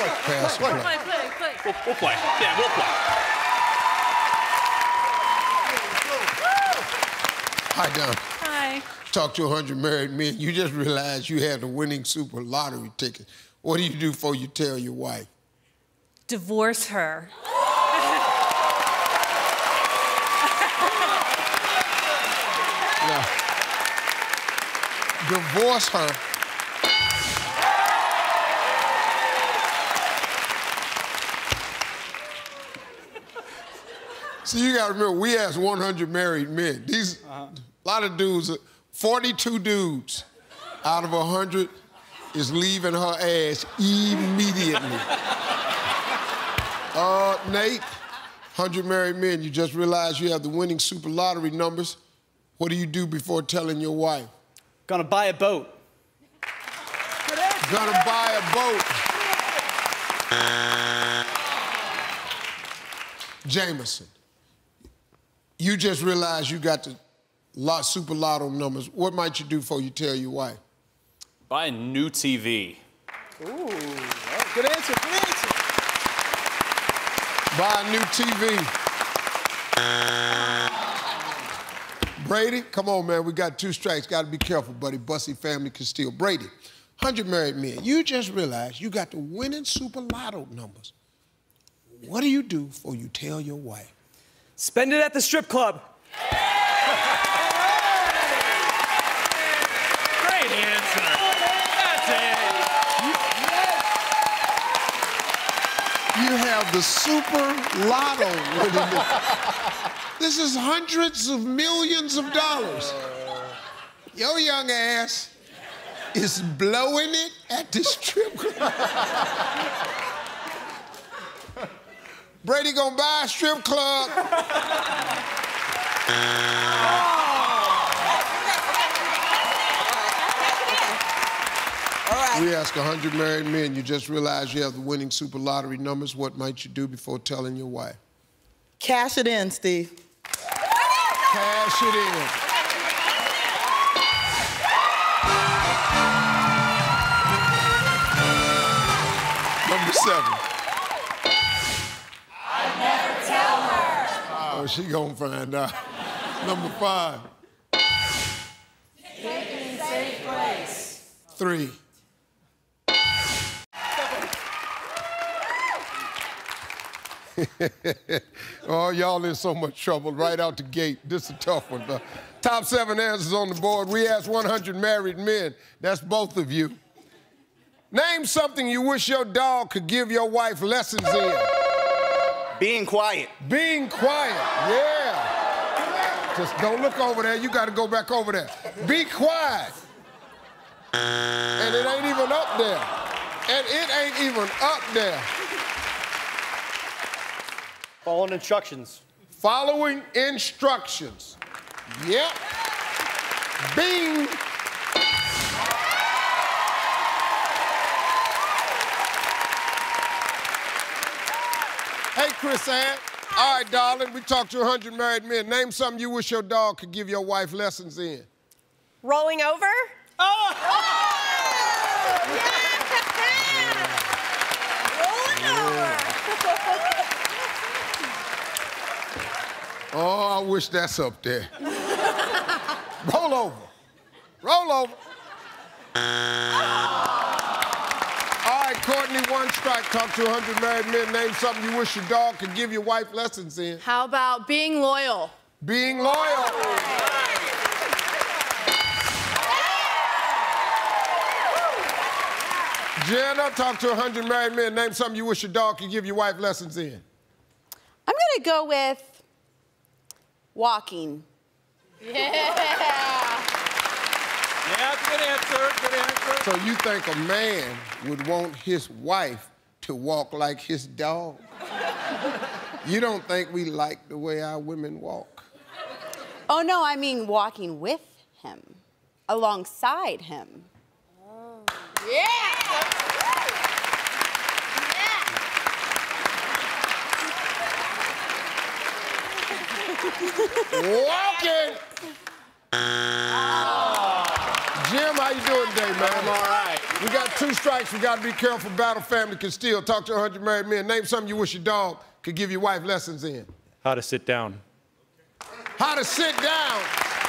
Pass the play. Play, play, play. We'll, we'll play. Yeah, we'll play. Hi, Don. Hi. Talk to one hundred married men. You just realized you had the winning super lottery ticket. What do you do before you tell your wife? Divorce her. Now, divorce her. So you got to remember, we asked one hundred married men. These, uh-huh. a lot of dudes, forty-two dudes out of one hundred is leaving her ass immediately. uh, Nate, one hundred married men, you just realized you have the winning super lottery numbers. What do you do before telling your wife? Gonna buy a boat. Gonna buy a boat. Jameson, you just realized you got the lot, super lotto numbers. What might you do before you tell your wife? Buy a new T V. Ooh, good answer, good answer. Buy a new T V. Brady, come on, man. We got two strikes. Got to be careful, buddy. Bussy family can steal. Brady, one hundred married men. You just realized you got the winning super lotto numbers. What do you do before you tell your wife? Spend it at the strip club. Great answer. That's it. You have the super lotto winning. This is hundreds of millions of dollars. Your young ass is blowing it at the strip club. Brady gonna buy a strip club. All right. We ask one hundred married men, you just realized you have the winning super lottery numbers. What might you do before telling your wife? Cash it in, Steve. Cash it in. Number seven. I'd never tell her. Oh, she gonna find out. Number five. Taking safe place. Three. Oh, y'all in so much trouble right out the gate. This is a tough one. Uh, top seven answers on the board. We asked one hundred married men. That's both of you. Name something you wish your dog could give your wife lessons in. Being quiet. Being quiet, yeah. Just don't look over there. You got to go back over there. Be quiet. And it ain't even up there. And it ain't even up there. Following instructions. Following instructions. Yep. Bing. Hey, Chris Ann. All right, darling, we talked to one hundred married men. Name something you wish your dog could give your wife lessons in. Rolling over? Oh! Rolling over. Oh, I wish that's up there. Roll over. Roll over. All right, Courtney, one strike. Talk to one hundred married men. Name something you wish your dog could give your wife lessons in. How about being loyal? Being loyal. Jenna, talk to one hundred married men. Name something you wish your dog could give your wife lessons in. I'm gonna go with walking. Yeah. Yeah, good answer, good answer. So you think a man would want his wife to walk like his dog? You don't think we like the way our women walk? Oh, no, I mean walking with him, alongside him. Oh. Yeah! Walking! Jim, how you doing today, man? I'm all right. We got two strikes. We got to be careful. Battle family can steal. Talk to one hundred married men. Name something you wish your dog could give your wife lessons in. How to sit down. How to sit down.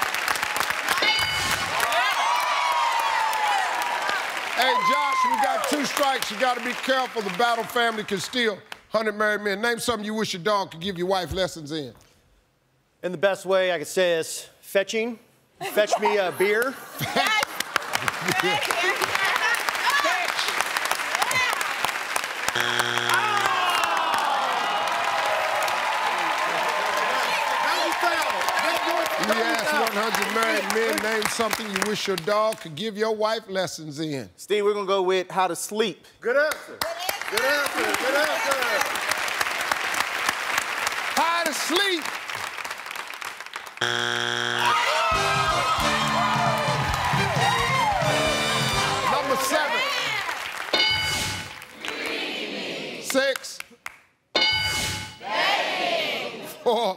Hey, Josh, we got two strikes. You got to be careful. The battle family can steal. one hundred married men. Name something you wish your dog could give your wife lessons in. And the best way I could say is fetching. Fetch me a beer. We asked one hundred married men, name something you wish your dog could give your wife lessons in. Steve, we're gonna go with how to sleep. Good answer. Good answer. Good answer. How to sleep. Number seven. Six. Four.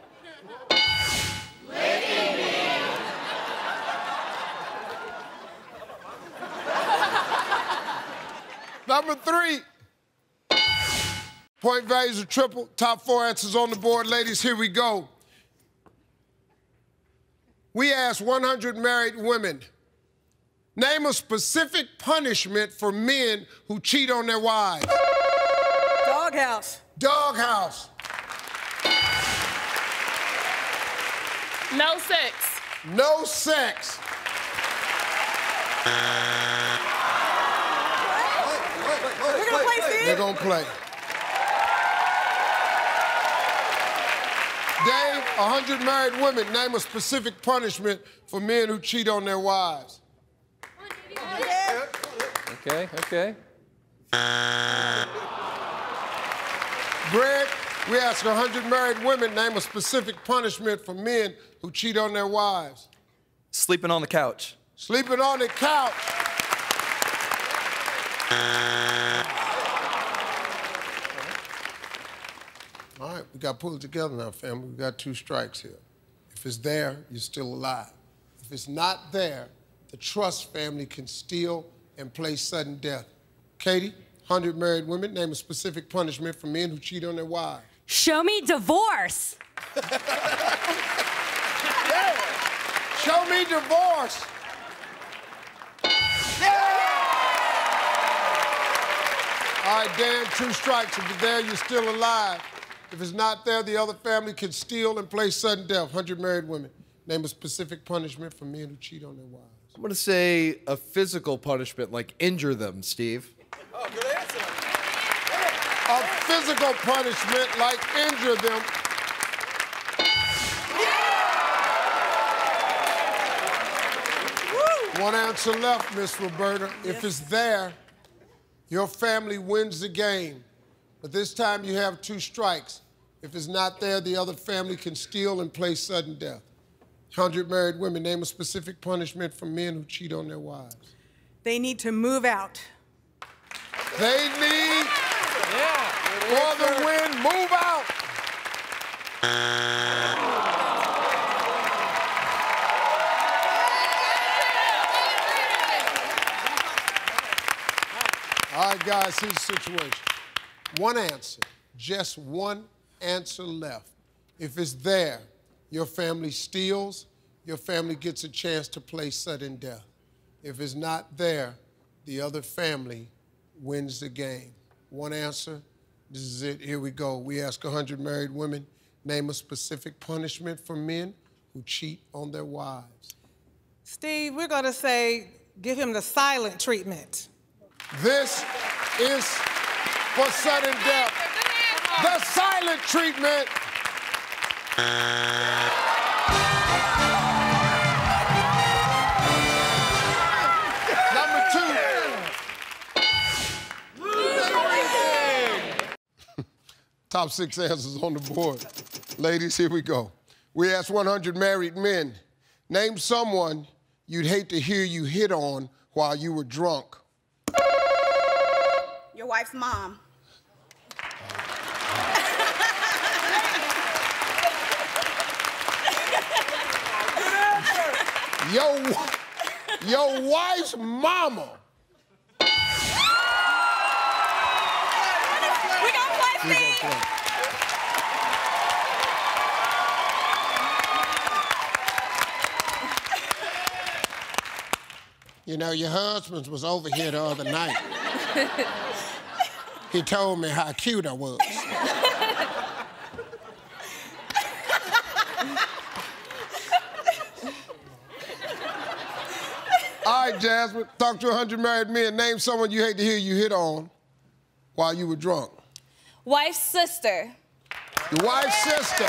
Number three. Point values are triple. Top four answers on the board. Ladies, here we go. We asked one hundred married women, name a specific punishment for men who cheat on their wives. Doghouse. Doghouse. No sex. No sex. We're gonna play, Steve. They're gonna play. Dave, one hundred married women, name a specific punishment for men who cheat on their wives. Okay, okay. Greg, we ask one hundred married women, name a specific punishment for men who cheat on their wives. Sleeping on the couch. Sleeping on the couch. All right, we got to pull it together now, family. We got two strikes here. If it's there, you're still alive. If it's not there, the Trust family can steal and play sudden death. Katie, one hundred married women, name a specific punishment for men who cheat on their wives. Show me divorce. Yeah. Show me divorce. All right, Dan, two strikes. If it's there, you're still alive. If it's not there, the other family can steal and play sudden death. one hundred married women. Name a specific punishment for men who cheat on their wives. I'm gonna say a physical punishment, like injure them, Steve. Oh, good answer. A physical punishment, like injure them. Yeah. One answer left, Miss Roberta. Yes. If it's there, your family wins the game. But this time you have two strikes. If it's not there, the other family can steal and play sudden death. one hundred married women, name a specific punishment for men who cheat on their wives. They need to move out. They need, yeah, for the win, move out. All right, guys, here's the situation. One answer, just one answer left. If it's there, your family steals, your family gets a chance to play sudden death. If it's not there, the other family wins the game. One answer, this is it, here we go. We ask one hundred married women, name a specific punishment for men who cheat on their wives. Steve, we're gonna say, give him the silent treatment. This is for sudden death. The silent treatment. Number two. Top six answers on the board. Ladies, here we go. We asked one hundred married men, name someone you'd hate to hear you hit on while you were drunk. Your wife's mom. Your, your wife's mama. play. You know, your husband was over here the other night. He told me how cute I was. All right, Jasmine, talk to a hundred married men. Name someone you hate to hear you hit on while you were drunk. Wife's sister. Your wife's sister.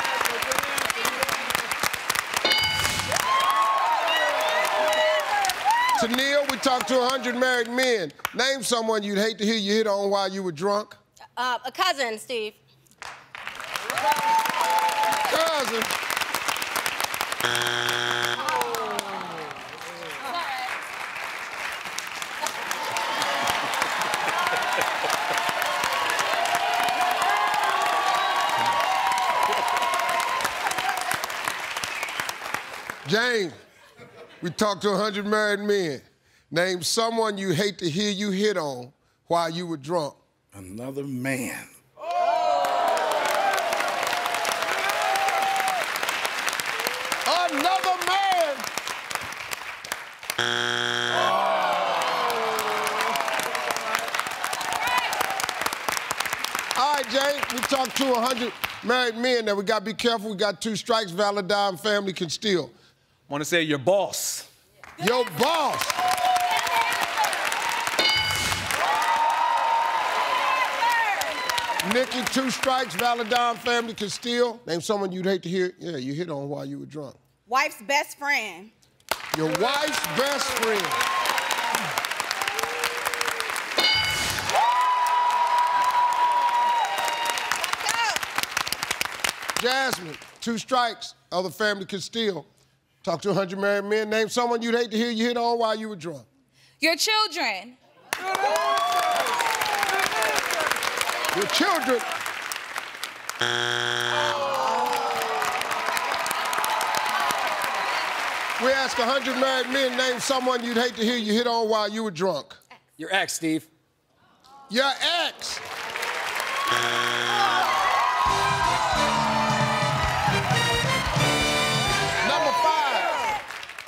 To Neil, we talked to a hundred married men. Name someone you'd hate to hear you hit on while you were drunk. Uh, a cousin, Steve. Cousin. James, we talked to a hundred married men. Name someone you hate to hear you hit on while you were drunk. Another man. Another man. All right, Jay, we talked to a hundred married men. Now we gotta be careful. We got two strikes. Valentine family can steal. I want to say your boss. Your boss. Nikki, two strikes. Valentine family can steal. Name someone you'd hate to hear. Yeah, you hit on while you were drunk. Wife's best friend. Your wife's best friend. Jasmine, two strikes. Other family can steal. Talk to a hundred married men. Name someone you'd hate to hear you hit on while you were drunk. Your children. Your children. We ask a hundred married men, name someone you'd hate to hear you hit on while you were drunk. Your ex, Steve. Your ex. Number five.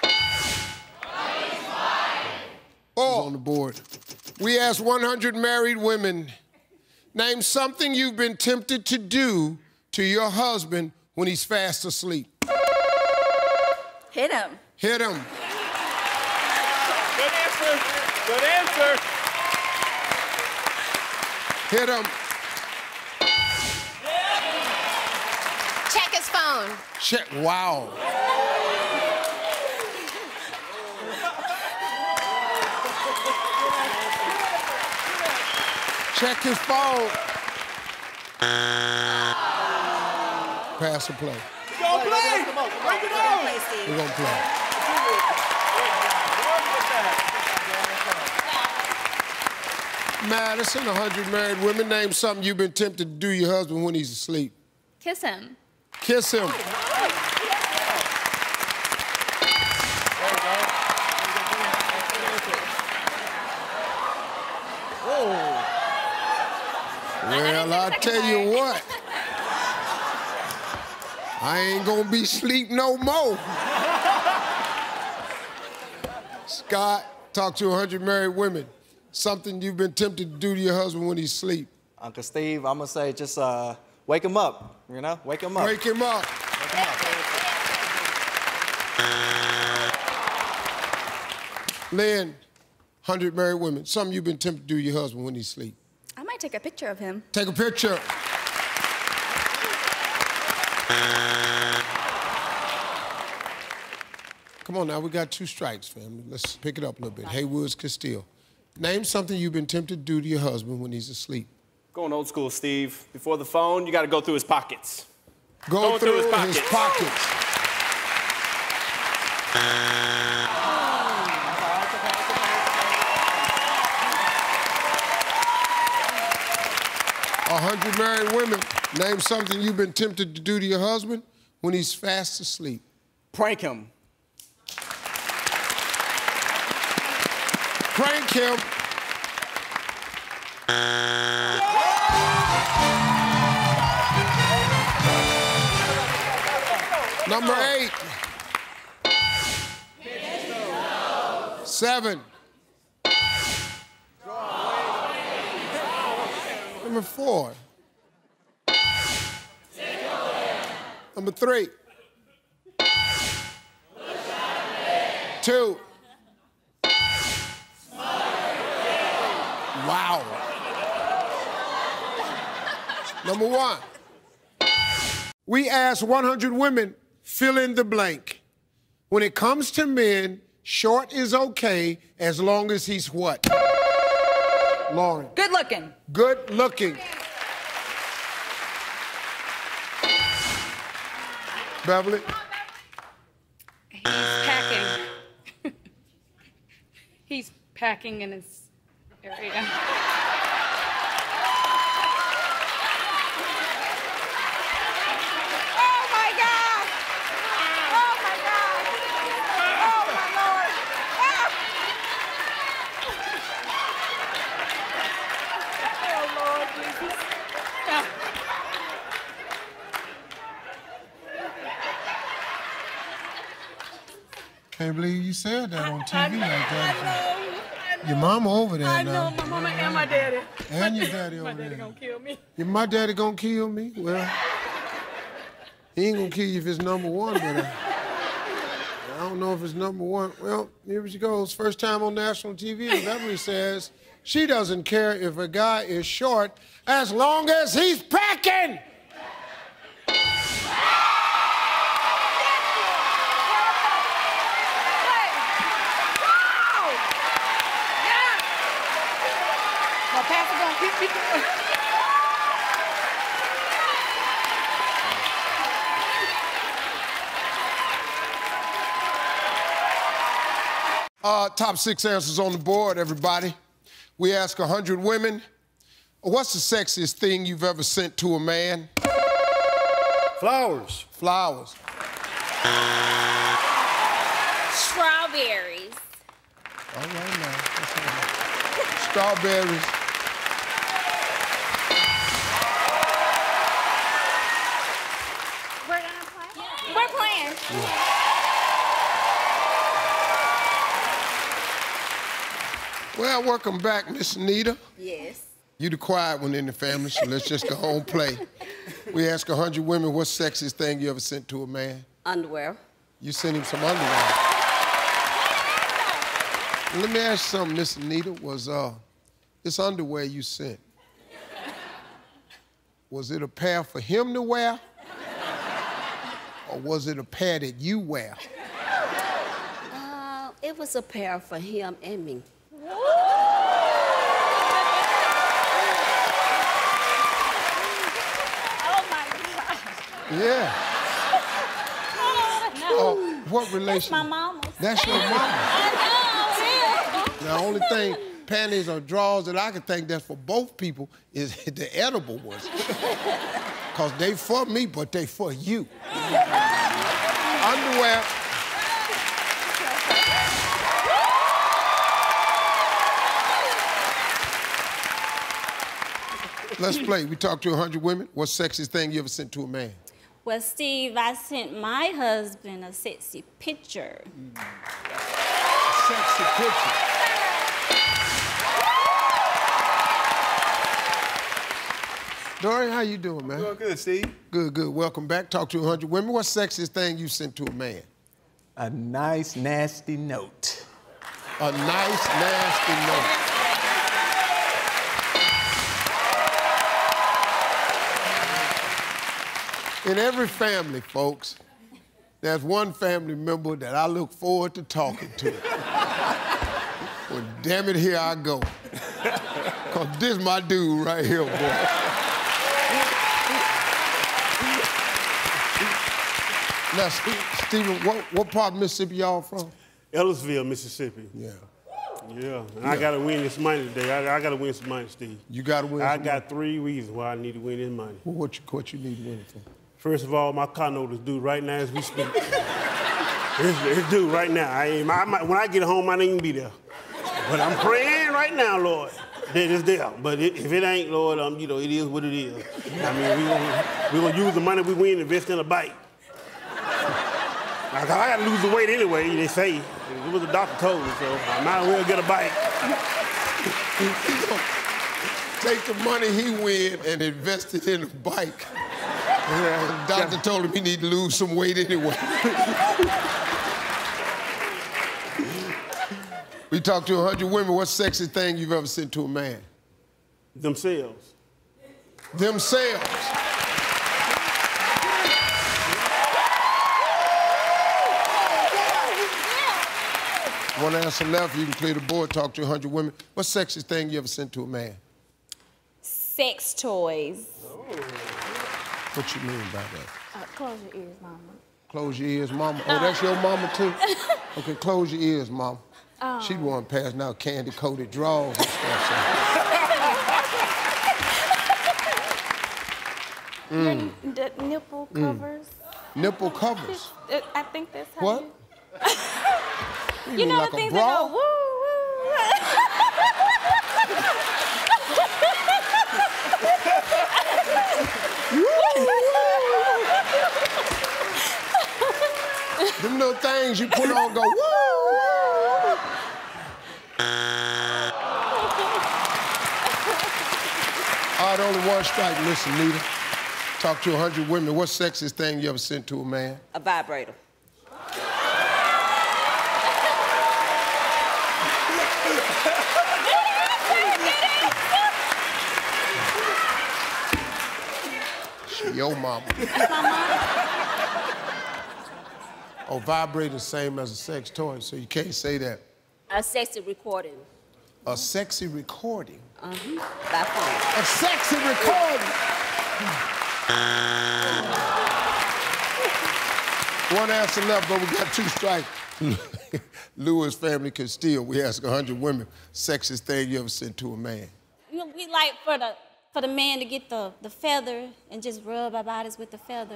Oh, on the board. We asked one hundred married women, name something you've been tempted to do to your husband when he's fast asleep. Hit him. Hit him. Good answer. Good answer. Hit him. Check his phone. Check. Wow. Check his phone. Pass the play. Go play. Bring it on. We're gonna play. Madison, a hundred married women. Name something you've been tempted to do to your husband when he's asleep. Kiss him. Kiss him. Well, I tell you what, I ain't gonna be asleep no more. Scott, talk to a hundred married women. Something you've been tempted to do to your husband when he's asleep. Uncle Steve, I'm gonna say just uh, wake him up, you know? Wake him up. Wake him up. Wake him up. Lynn, hundred married women. Something you've been tempted to do to your husband when he's asleep. I might take a picture of him. Take a picture. Come on now, we got two strikes, family. Let's pick it up a little bit. Haywoods, Castile. Name something you've been tempted to do to your husband when he's asleep. Going old school, Steve. Before the phone, you got to go through his pockets. Go Going through, through his his pockets. pockets. A hundred married women. Name something you've been tempted to do to your husband when he's fast asleep. Prank him. Prank him. Number eight. Seven. Number four. Number three. Two. Wow. Number one. We asked one hundred women, fill in the blank. When it comes to men, short is okay as long as he's what? Lauren. Good looking. Good looking. Beverly. He's packing. He's packing in his area. Can't believe you said that on T V I, like that. I know, I know. Your mama over there I now. know, my mama and my daddy. And my your daddy over my daddy there. gonna kill me. If my daddy gonna kill me, well, he ain't gonna kill you if it's number one, but I, I don't know if it's number one. Well, here she goes. First time on national T V, and Beverly says she doesn't care if a guy is short as long as he's packing. My pastor gonna keep me going. Uh, top six answers on the board, everybody. We ask one hundred women, what's the sexiest thing you've ever sent to a man? Flowers. Flowers. Strawberries. All right now. That's all right. Strawberries. We're gonna play? Yeah. We're playing. Yeah. Well, welcome back, Miss Anita. Yes. You the quiet one in the family, so let's just go home play. We ask one hundred women, what's the sexiest thing you ever sent to a man? Underwear. You sent him some underwear. Let me ask you something, Miss Anita. Was uh, this underwear you sent, was it a pair for him to wear? Or was it a pair that you wear? Uh, it was a pair for him and me. Oh my God. Yeah. No. Oh, what relation? That's my mama's. That's your mama. I know. The only thing, panties or drawers that I can think that's for both people is the edible ones. Because they for me, but they for you. Underwear. Let's play. We talked to one hundred women. What's the sexiest thing you ever sent to a man? Well, Steve, I sent my husband a sexy picture. Mm. A sexy picture. Dorian, how you doing, man? Doing good, Steve. Good, good. Welcome back. Talk to one hundred women. What's the sexiest thing you sent to a man? A nice, nasty note. A nice, nasty note. In every family, folks, there's one family member that I look forward to talking to. Well, damn it, here I go. Because this my dude right here, boy. Now, Stephen, what, what part of Mississippi y'all from? Ellisville, Mississippi. Yeah. Yeah, and yeah. I got to win this money today. I, I got to win some money, Steve. You got to win I some got money. three reasons why I need to win this money. Well, what, you, what you need to win it for? First of all, my car note is due right now as we speak. it's, it's due right now. I, ain't, I might, when I get home, I ain't even be there. But I'm praying right now, Lord, that it's there. But it, if it ain't, Lord, um, you know, it is what it is. I mean, we're gonna, we gonna use the money we win and invest in a bike. I gotta lose the weight anyway, they say. It was the doctor told me, so I might as well get a bike. Take the money he win and invest it in a bike. The doctor told him he need to lose some weight anyway. We talked to a hundred women. What's the sexiest thing you've ever sent to a man? Themselves. Themselves. One answer left. You can clear the board. Talk to a hundred women. What's the sexiest thing you ever sent to a man? Sex toys. Oh. What you mean by that? Uh, close your ears, mama. Close your ears, mama. Oh, that's your mama too? Okay, close your ears, mama. Oh. She'd want to pass out candy-coated drawers and stuff. So. Mm. The nipple covers. Mm. Nipple covers? I think that's how What? You, you, you know like the things a bra? that go woo, woo. Them little things you put on go woo. All right, only one strike. Listen, Nita. Talk to a hundred women. What's the sexiest thing you ever sent to a man? A vibrator. Yo, mama. Oh, vibrator the same as a sex toy, so you can't say that. A sexy recording. A sexy recording? Uh-huh. By phone. A sexy recording. One answer left, but we got two strikes. Lewis family could steal. We ask a hundred women, sexiest thing you ever sent to a man? You know, we like for the for the man to get the, the feather and just rub our bodies with the feather.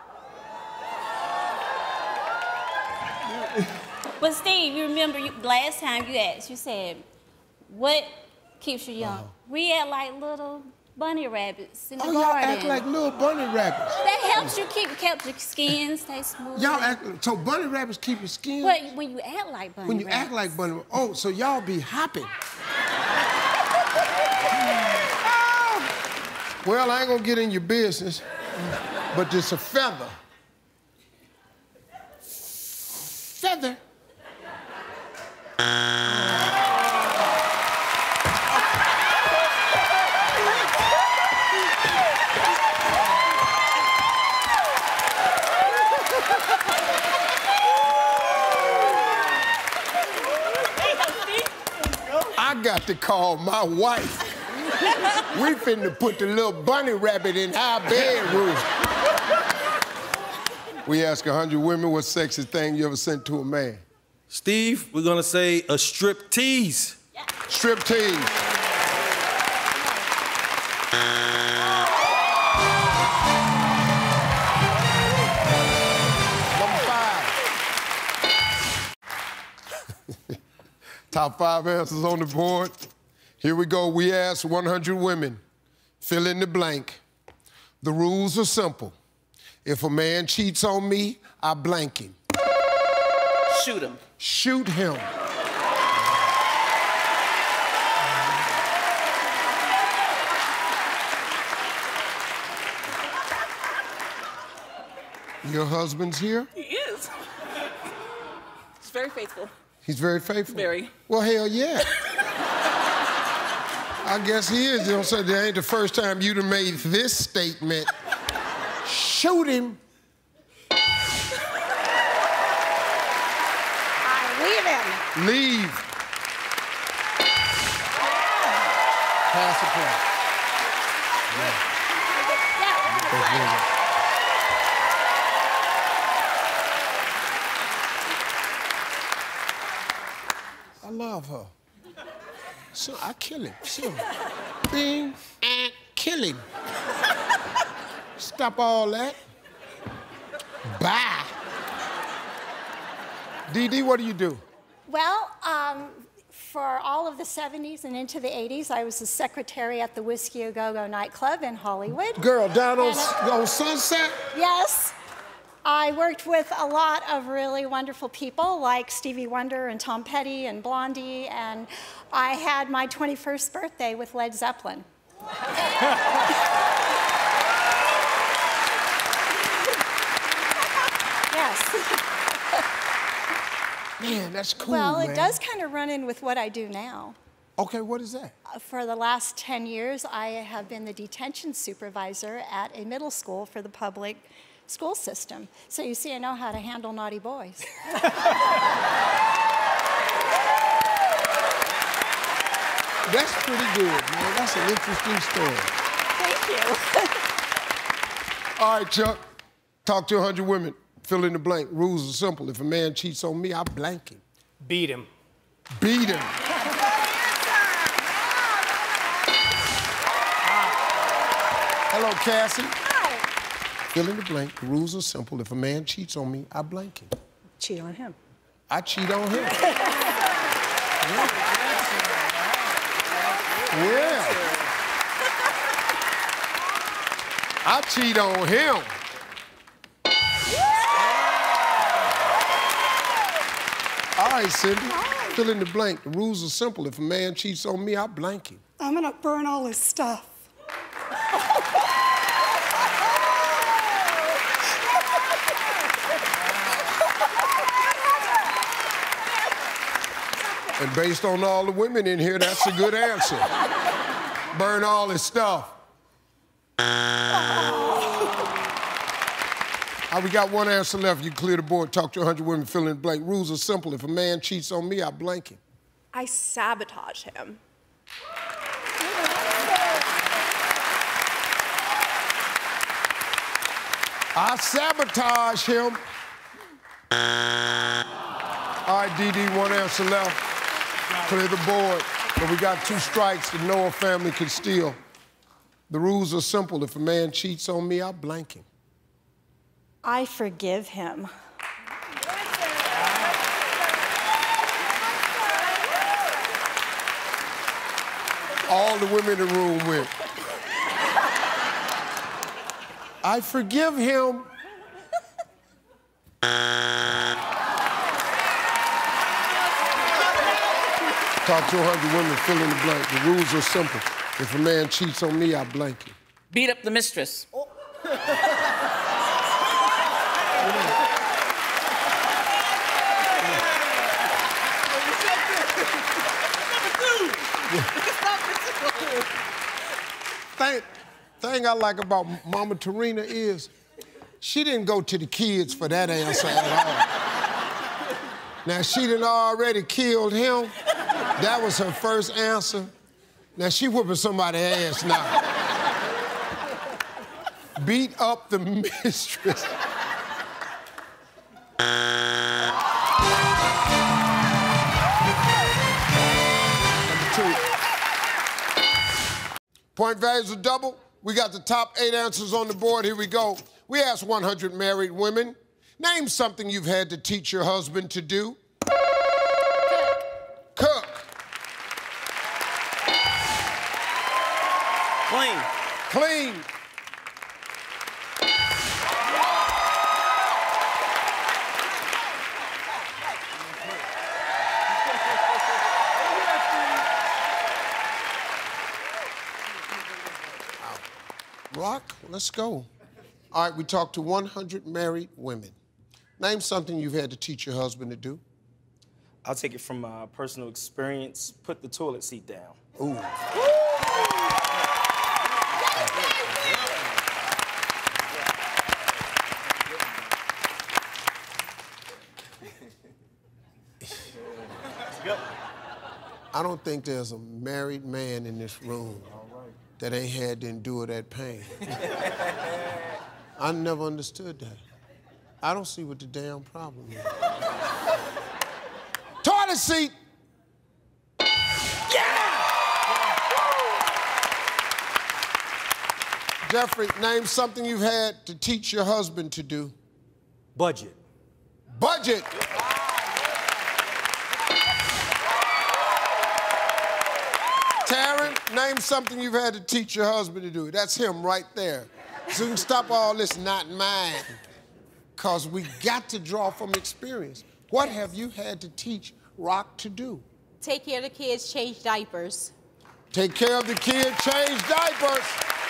But Steve, you remember you, last time you asked, you said, what keeps you young? Uh-huh. We act like little bunny rabbits in the oh, garden. Oh, y'all act like little bunny rabbits. That helps you keep, keep your skin stay smooth. Y'all act, so bunny rabbits keep your skin? But when you act like bunny When you rabbits. act like bunny, oh, so y'all be hopping. Well, I ain't gonna get in your business, but it's a feather. Feather? I got to call my wife. We finna put the little bunny rabbit in our bedroom. We ask a hundred women what's the sexiest thing you ever sent to a man. Steve, we're gonna say a strip tease. Yeah. Strip tease. Number five. Top five answers on the board. Here we go. We asked one hundred women. Fill in the blank. The rules are simple. If a man cheats on me, I blank him. Shoot him. Shoot him. Your husband's here? He is. He's very faithful. He's very faithful? Very. Well, hell yeah. I guess he is. You know, so that ain't the first time you'd have made this statement. Shoot him. I leave him. Leave. Pass the play. Yeah. I love her. So I kill him. So, bing, and kill him. Stop all that. Bye. Dee Dee, what do you do? Well, um, for all of the seventies and into the eighties, I was the secretary at the Whiskey A Go Go nightclub in Hollywood. Girl, down on, and, uh, on Sunset? Yes. I worked with a lot of really wonderful people like Stevie Wonder and Tom Petty and Blondie, and I had my twenty-first birthday with Led Zeppelin. Yes. Man, that's cool, Well, man. it does kind of run in with what I do now. Okay, what is that? Uh, For the last ten years, I have been the detention supervisor at a middle school for the public school system. So you see, I know how to handle naughty boys. That's pretty good, man. That's an interesting story. Thank you. All right, Chuck. Talk to a hundred women. Fill in the blank. Rules are simple. If a man cheats on me, I blank him. Beat him. Beat him. Hello, Cassie. Hi. Fill in the blank. The rules are simple. If a man cheats on me, I blank him. Cheat on him. I cheat on him. Yeah. I cheat on him. All right, Cindy. Fill in the blank. The rules are simple. If a man cheats on me, I blank him. I'm gonna burn all his stuff. And based on all the women in here, that's a good answer. Burn all his stuff. All right, we got one answer left. You clear the board, talk to a hundred women, fill in the blank. Rules are simple. If a man cheats on me, I blank him. I sabotage him. I sabotage him. All right, D D, one answer left. Clear the board. But we got two strikes that Noah family could steal. The rules are simple. If a man cheats on me, I blank him. I forgive him. All the women in the room went. I forgive him. Talk to a hundred women, fill in the blank. The rules are simple. If a man cheats on me, I blank him. Beat up the mistress. Thing, thing I like about Mama Tarina is she didn't go to the kids for that answer at all. Now, she done already killed him. That was her first answer. Now, she whooping somebody's ass now. Beat up the mistress. Number two. Point values are double. We got the top eight answers on the board. Here we go. We asked one hundred married women. Name something you've had to teach your husband to do. Cook. Clean. Clean. Rock, let's go. All right, we talked to one hundred married women. Name something you've had to teach your husband to do. I'll take it from uh, personal experience. Put the toilet seat down. Ooh. I don't think there's a married man in this room that ain't had to endure that pain. I never understood that. I don't see what the damn problem is. Toilet seat! Yeah! Jeffrey, name something you've had to teach your husband to do. Budget. Budget! Taryn, name something you've had to teach your husband to do. That's him right there. So you can stop all this not mine. because we got to draw from experience. What have you had to teach Rock to do? Take care of the kids, change diapers. Take care of the kids, change diapers.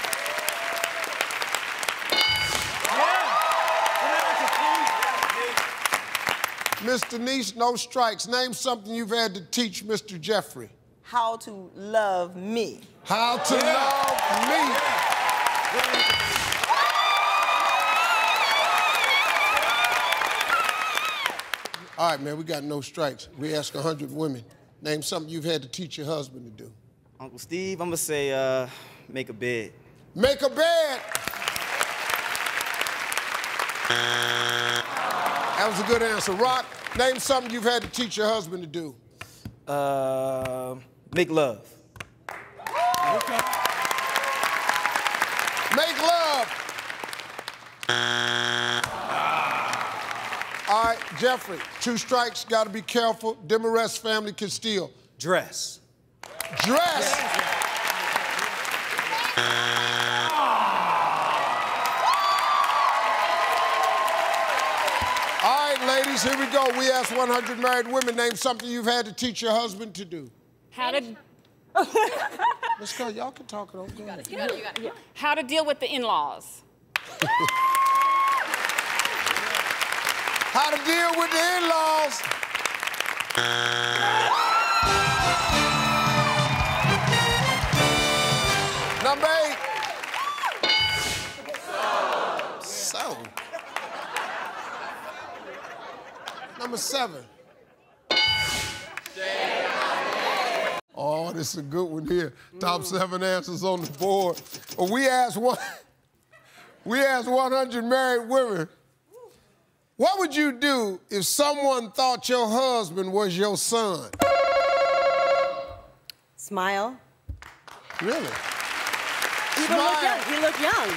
Mister Niece, no strikes. Name something you've had to teach Mister Jeffrey. How to love me. How to yeah. love me. Yeah. All right, man, we got no strikes. We ask a hundred women. Name something you've had to teach your husband to do. Uncle Steve, I'm gonna say, uh, make a bed. Make a bed. That was a good answer. Rock, name something you've had to teach your husband to do. Uh, make love. Okay. Make love. All right, Jeffrey, two strikes, gotta be careful. Demarest family can steal. Dress. Dress. All right, ladies, here we go. We asked one hundred married women, name something you've had to teach your husband to do. How to... Let's go, y'all can talk it over. You got it, you got it, you got it. How to deal with the in-laws. How to deal with the in-laws. Number eight. So. Number seven. Oh, this is a good one here. Top seven answers on the board. Well, we asked one. We asked one hundred married women. What would you do if someone thought your husband was your son? Smile. Really? He Smile. looked young. He looked young.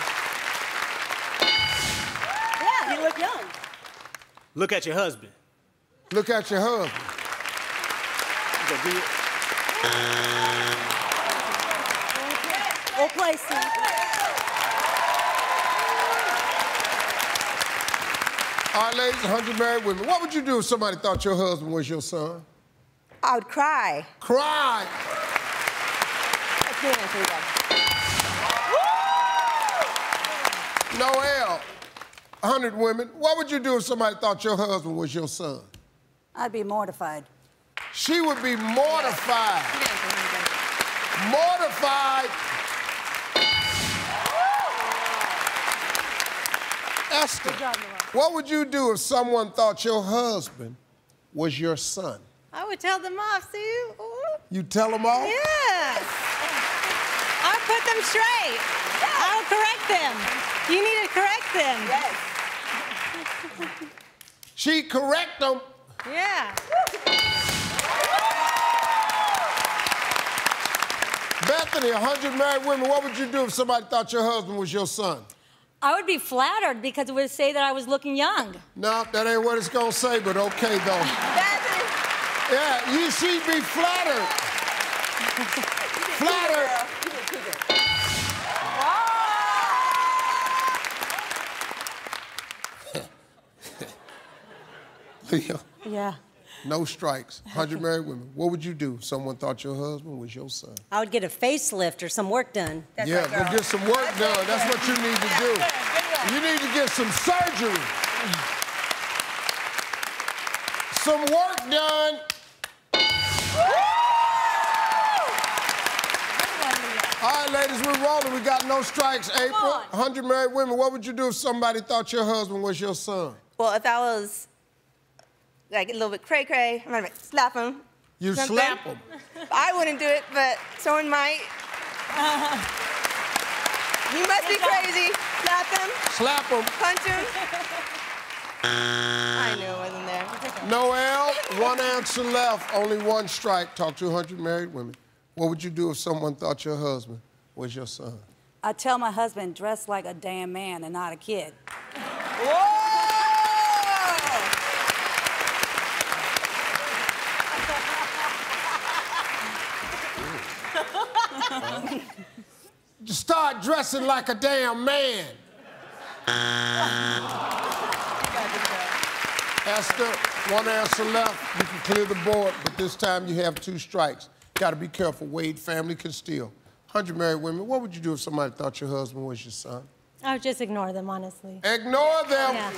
Yeah, he looked young. Look at your husband. Look at your husband. We'll play, Steve. All right, ladies, one hundred married women. What would you do if somebody thought your husband was your son? I would cry. Cry. I can't answer that. Noelle, one hundred women. What would you do if somebody thought your husband was your son? I'd be mortified. She would be mortified. Mortified. Esther, what would you do if someone thought your husband was your son? I would tell them off, Steve. Ooh. You tell them off? Yes. I'll put them straight. I'll correct them. You need to correct them. Yes. She correct them. Yeah. Bethany, one hundred married women, what would you do if somebody thought your husband was your son? I would be flattered because it would say that I was looking young. No, that ain't what it's gonna say, but okay, though. Yeah, you should be flattered. Flattered. Leo. Yeah. No strikes. one hundred married women. What would you do if someone thought your husband was your son? I would get a facelift or some work done. That's yeah, right, go get some work That's done. That's what you need to do. You need to get some surgery. Some work done. All right, ladies, we're rolling. We got no strikes. April, one hundred married women. What would you do if somebody thought your husband was your son? Well, if I was like a little bit cray-cray, I'm gonna slap him. You something. slap him? I wouldn't do it, but someone might. You must be crazy. Slap him. Slap him. Punch him. I knew it wasn't there. Noelle, one answer left, only one strike. Talk to one hundred married women. What would you do if someone thought your husband was your son? I'd tell my husband, dress like a damn man and not a kid. Start dressing like a damn man. Esther, one answer left. You can clear the board, but this time you have two strikes. Got to be careful. Wade family can steal. one hundred married women, what would you do if somebody thought your husband was your son? I would just ignore them, honestly. Ignore them. Yeah.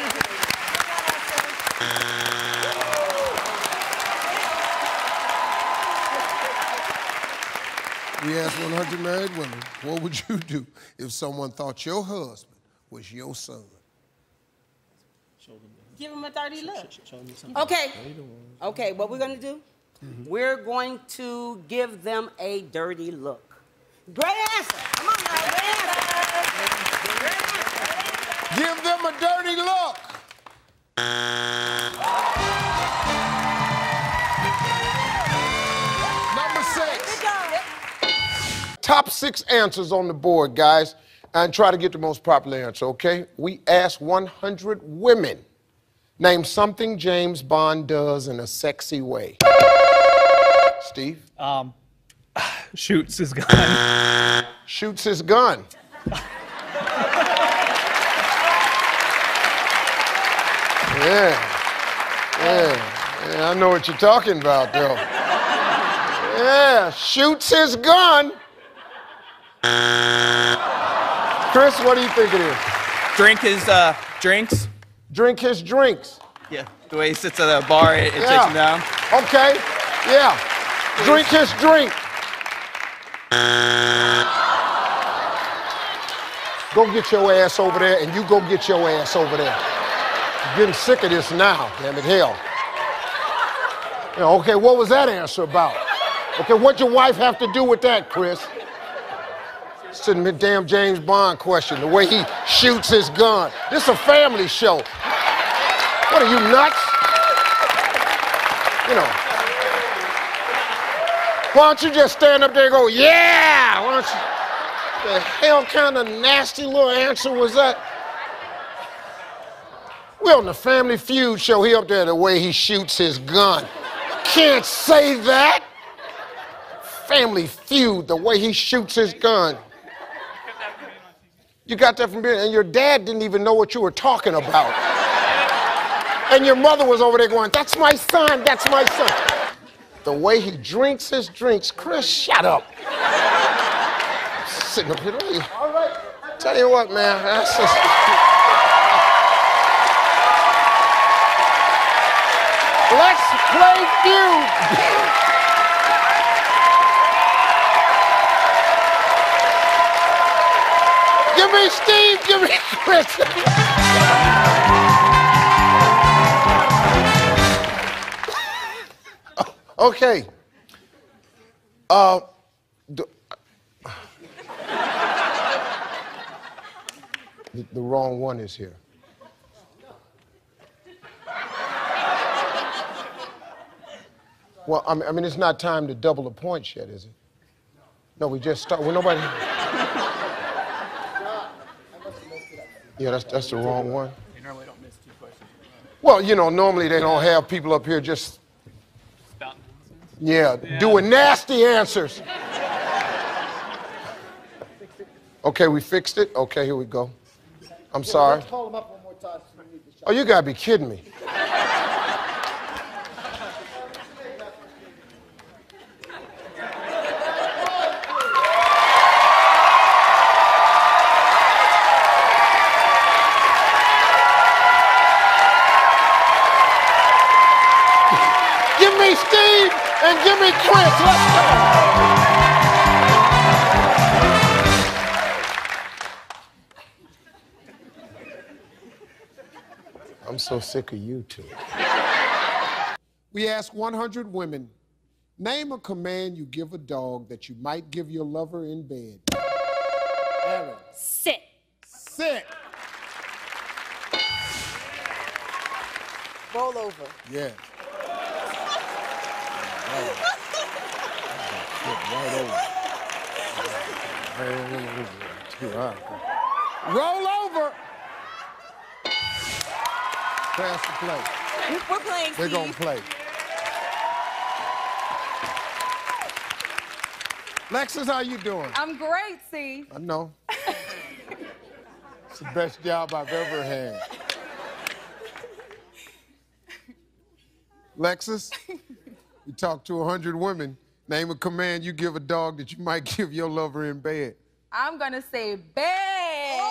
We asked one hundred married women, what would you do if someone thought your husband was your son? Give him a dirty look. Okay. Okay, what we're going to do? Mm-hmm. We're going to give them a dirty look. Great answer. Come on now, great answer. Great answer. Give them a dirty look. Number six. Top six answers on the board, guys, and try to get the most popular answer, okay? We asked one hundred women. Name something James Bond does in a sexy way. Steve? Um, shoots his gun. Shoots his gun. Yeah. Yeah. Yeah, I know what you're talking about, though. Yeah, shoots his gun. Chris, what do you think it is? Drink his uh, drinks. Drink his drinks. Yeah, the way he sits at a bar, it, it yeah. takes him down. Okay, yeah. Drink his drink. Go get your ass over there, and you go get your ass over there. I'm getting sick of this now, damn it, hell. Yeah, okay, what was that answer about? Okay, what'd your wife have to do with that, Chris? Sitting with damn James Bond question, the way he shoots his gun. This is a family show. What are you, nuts? You know. Why don't you just stand up there and go, yeah? Why don't you? The hell kind of nasty little answer was that? We're on the Family Feud show. He up there the way he shoots his gun. Can't say that. Family Feud, the way he shoots his gun. You got that from being, and your dad didn't even know what you were talking about. And your mother was over there going, that's my son, that's my son. The way he drinks his drinks, Chris, shut up. Sitting up here, all right. Tell you what, man, that's just... Let's play Feud. Give me Steve, give me Chris. Okay. Uh, the, the, the wrong one is here. Well, I mean, I mean, it's not time to double the points yet, is it? No, we just start. Well, nobody. Yeah, that's that's the wrong one. They normally don't miss two questions. Well, you know, normally they don't have people up here just. Yeah, yeah. doing nasty answers. Okay, we fixed it. Okay, here we go. I'm sorry. Call him up one more time. Oh, you gotta be kidding me. Give me Steve and give me Chris. Let's go. I'm so sick of you two. We asked one hundred women, name a command you give a dog that you might give your lover in bed. Aaron. Sit. Sit. Roll over. Yeah. Right. Right over. Roll over. Pass the play. We're playing. We're gonna play. Lexus, how you doing? I'm great, Steve. I know. It's the best job I've ever had. Lexus, you talk to a hundred women. Name a command you give a dog that you might give your lover in bed. I'm gonna say bed.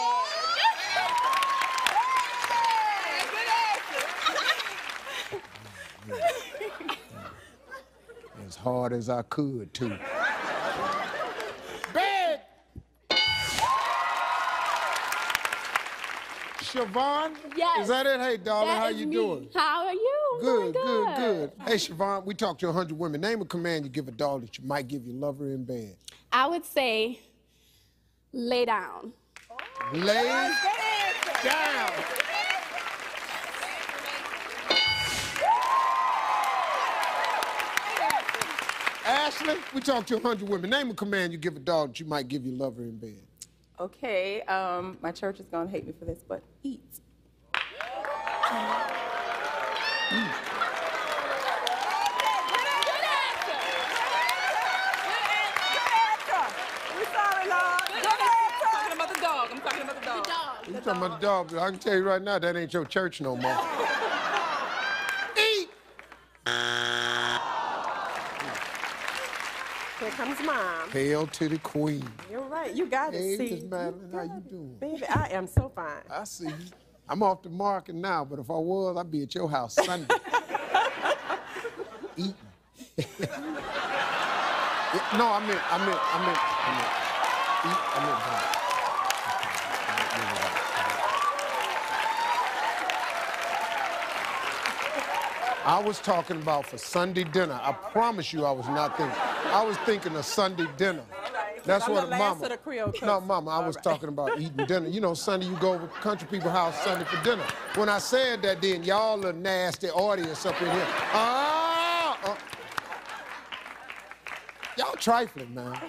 As hard as I could, too. Bed! Siobhan? Yes. Is that it? Hey, darling, That how is you me. doing? How are you? Good, Doing good, good. Hey, Siobhan, we talked to a hundred women. Name a command you give a dog that you might give your lover in bed. I would say lay down. Lay down. Ashley, we talked to a hundred women. Name a command you give a dog that you might give your lover in bed. Okay, um, my church is gonna hate me for this, but eat. Mm. You talking about the dog? I can tell you right now, that ain't your church no more. Eat. Here comes mom. Hail to the queen. You're right. You got it. Hey, See, Miss Madeline, how you doing? baby, I am so fine. I see you. I'm off the market now, but if I was, I'd be at your house Sunday. Eating. Yeah, no, I meant, I meant, I meant, I meant, eat, I meant that. I was talking about for Sunday dinner. I promise you I was not thinking. I was thinking of Sunday dinner. That's I'm what the last mama. of the Creole No, cooks. mama, I was right. talking about eating dinner. You know, Sunday you go over to country people's house Sunday for dinner. When I said that, then y'all a nasty audience up in here. Ah! Uh, y'all trifling, man.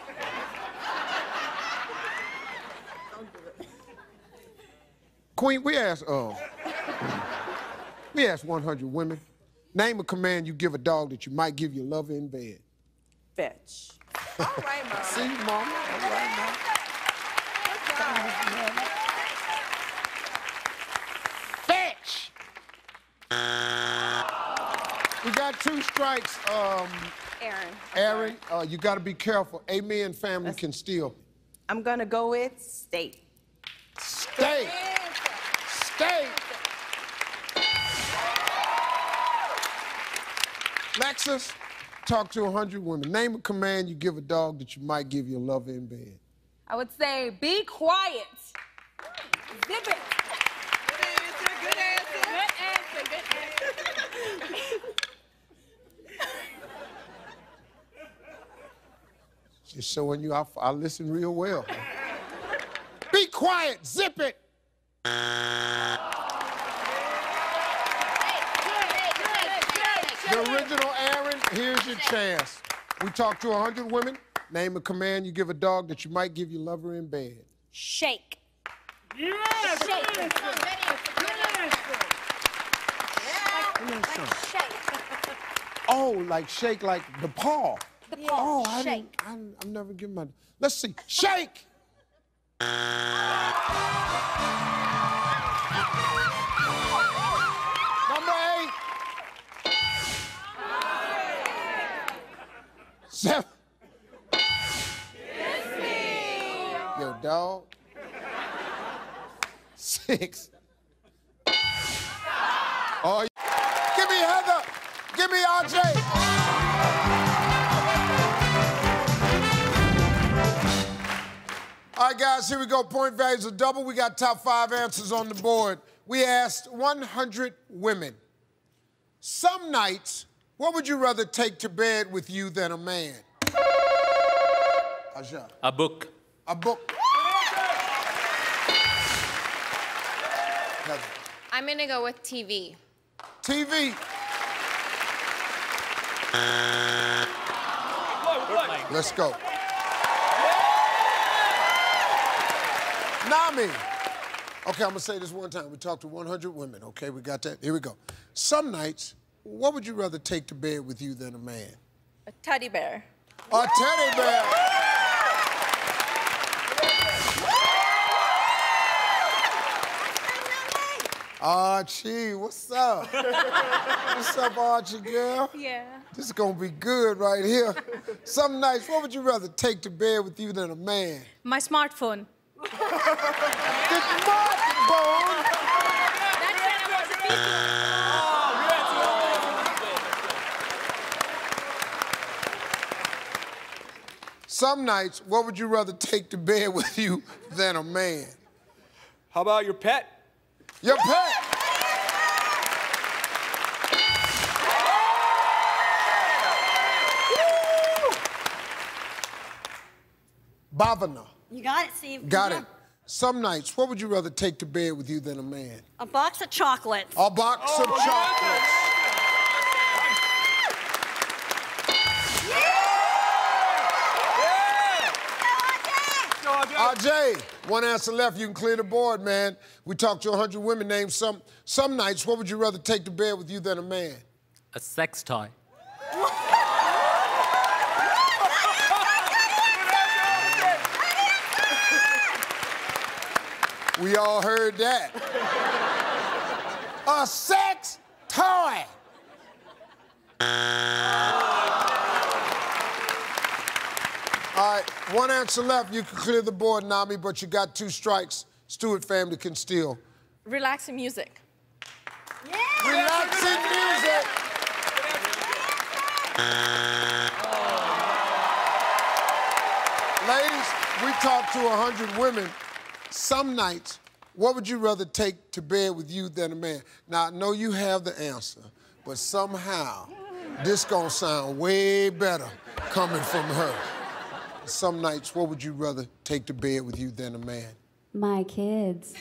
Queen, we asked, uh, we asked one hundred women. Name a command you give a dog that you might give your lover in bed. Fetch. All right, mama. See, mama. All right, mama. Fetch. We got two strikes. Um, Aaron. Aaron, uh, you got to be careful. Amen family can steal. I'm gonna go with state. State. State. Lexus, talk to a hundred women. Name a command you give a dog that you might give your lover in bed. I would say be quiet. Zip it. Good answer, good answer. Good answer, good answer. Just showing you I, I listen real well. Be quiet, zip it. The original Aaron, here's your chance. We talked to a hundred women. Name a command you give a dog that you might give your lover in bed. Shake. Yes. Shake. Good answer. Like shake. Oh, like shake, like the paw. The paw. Oh, I shake. didn't, I, I'm never giving my. Let's see. Shake. Number eight. Seven. Yo, dog. Six. Oh, give me Heather. Give me R J. All right, guys, here we go. Point values are double. We got top five answers on the board. We asked one hundred women. Some nights, what would you rather take to bed with you than a man? Aja. A book. A book. Heather. I'm gonna go with T V. T V. Let's go. Nami. Okay, I'm gonna say this one time. We talked to one hundred women, okay? We got that? Here we go. Some nights, what would you rather take to bed with you than a man? A teddy bear. A teddy bear. Archie, what's up? What's up, Archie, girl? Yeah. This is gonna be good right here. Some nights, what would you rather take to bed with you than a man? My smartphone. The smartphone? Some nights, what would you rather take to bed with you than a man? How about your pet? Your pet? Bhavana. You got it, Steve. Got it. Some nights, what would you rather take to bed with you than a man? A box of chocolates. A box Oh, of chocolates. R J, one answer left. You can clear the board, man. We talked to one hundred women. Name some. Some nights, what would you rather take to bed with you than a man? A sex toy. We all heard that. A sex toy. All right, one answer left. You can clear the board, Nami, but you got two strikes. Stewart family can steal. Relaxing music. Yeah. Relaxing music. Ladies, we talked to one hundred women. Some nights, what would you rather take to bed with you than a man? Now, I know you have the answer, but somehow, this gonna sound way better coming from her. Some nights, what would you rather take to bed with you than a man? My kids.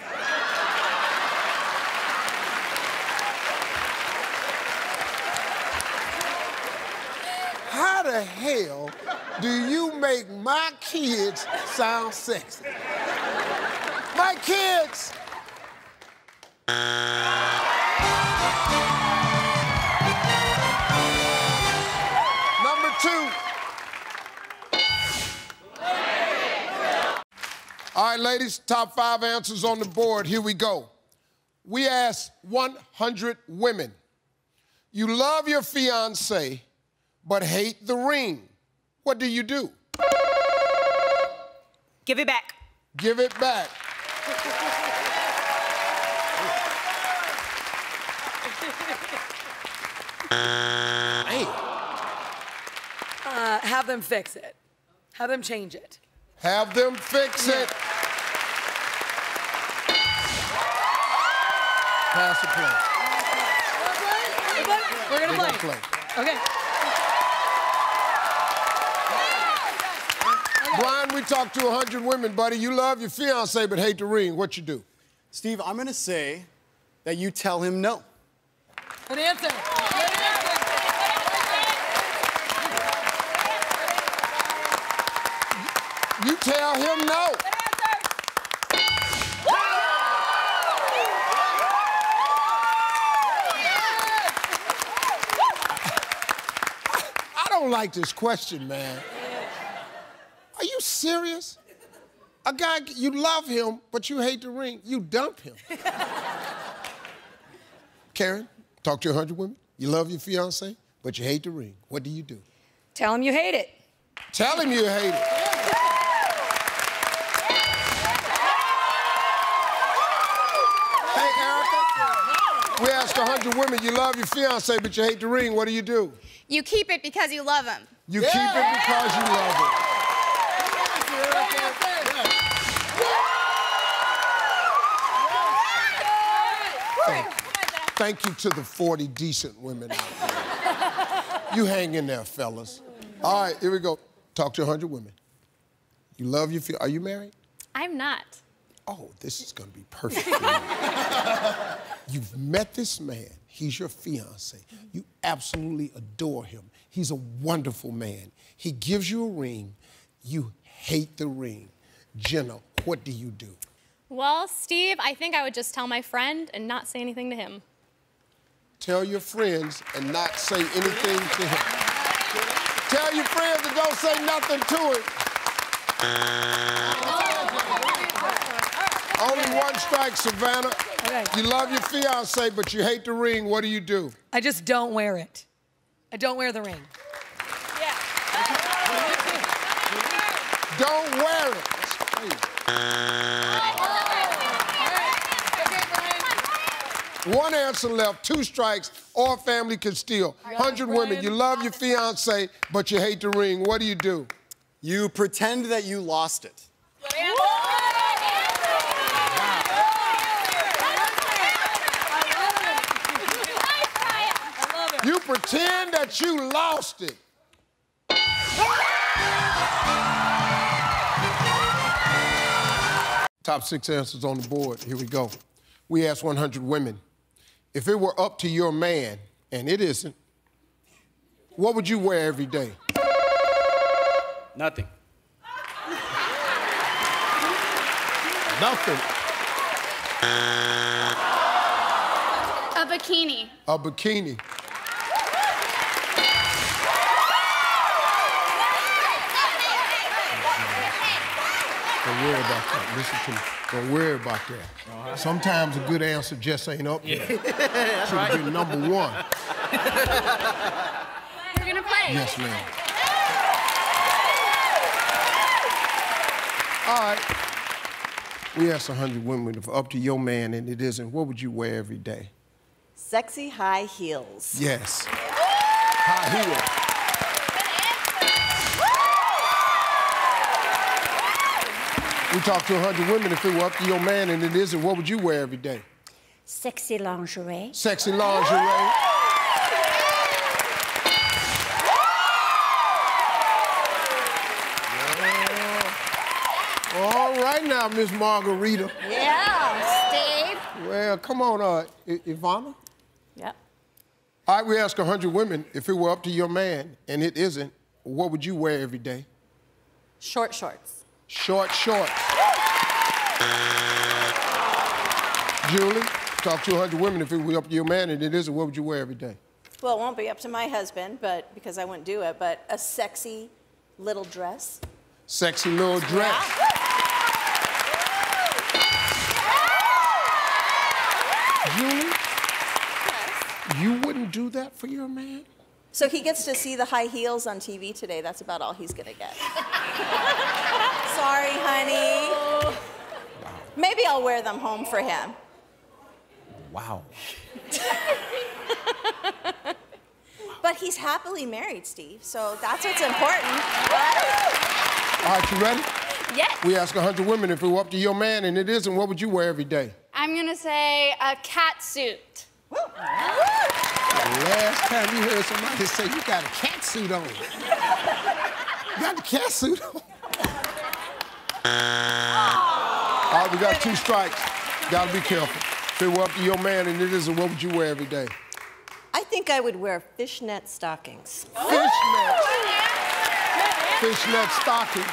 How the hell do you make my kids sound sexy? My kids! Number two. All right, ladies, top five answers on the board. Here we go. We asked one hundred women. You love your fiancé, but hate the ring. What do you do? Give it back. Give it back. Hey. Uh, have them fix it. Have them change it. Have them fix it. Pass the play. We're gonna We're play. gonna play. Okay. Brian, we talked to one hundred women, buddy. You love your fiancé but hate the ring. What you do? Steve, I'm gonna say that you tell him no. Good answer. Good answer. You tell him no. I don't like this question, man. Are you serious? A guy, you love him, but you hate the ring. You dump him. Karen, talk to one hundred women. You love your fiancé, but you hate the ring. What do you do? Tell him you hate it. Tell him you hate it. Hey, Erica. We asked one hundred women, you love your fiancé, but you hate the ring. What do you do? You keep it because you love him. You keep it because you love it. Thank, thank you to the forty decent women out there. You hang in there, fellas. All right, here we go. Talk to one hundred women. You love your fiancé. Are you married? I'm not. Oh, this is gonna be perfect for you. You've met this man. He's your fiancé. You absolutely adore him. He's a wonderful man. He gives you a ring. You hate the ring. Jenna, what do you do? Well, Steve, I think I would just tell my friend and not say anything to him. Tell your friends and not say anything to him. Tell your friends and don't say nothing to him. Only one strike, Savannah. Okay. You love your fiance, but you hate the ring. What do you do? I just don't wear it. I don't wear the ring. Don't wear it. One answer left, two strikes, or family can steal. one hundred women, you love your fiance, but you hate the ring. What do you do? You pretend that you lost it. You pretend that you lost it. Top six answers on the board. Here we go. We asked one hundred women, if it were up to your man, and it isn't, what would you wear every day? Nothing. Nothing. A bikini. A bikini. Don't worry about that. Listen to me. Don't worry about that. Uh-huh. Sometimes a good answer just ain't up there. Yeah. That's Should right. have been number one. We're gonna play. Yes, ma'am. All right. We asked one hundred women, if up to your man and it isn't, what would you wear every day? Sexy high heels. Yes. High heels. We talked to one hundred women, if it were up to your man and it isn't, what would you wear every day? Sexy lingerie. Sexy lingerie. All right now, Miss Margarita. Yeah, Steve. Well, come on, uh, I- Ivana. Yep. All right, we asked one hundred women, if it were up to your man and it isn't, what would you wear every day? Short shorts. Short shorts. Julie, talk to one hundred women, if it were up to your man and it isn't, what would you wear every day? Well, it won't be up to my husband, but because I wouldn't do it, but a sexy little dress. Sexy little dress. Julie, you wouldn't do that for your man? So he gets to see the high heels on T V today. That's about all he's gonna get. Sorry, honey. Maybe I'll wear them home for him. Wow. But he's happily married, Steve, so that's what's important. All right, you ready? Yes. We asked one hundred women, if it were up to your man and it isn't, what would you wear every day? I'm gonna say a cat suit. The last time you heard somebody say you got a cat suit on. You got the cat suit on. All right, we got two strikes. Gotta be careful. If it were up to your man and it isn't, what would you wear every day? I think I would wear fishnet stockings. Fishnet. Fishnet stockings.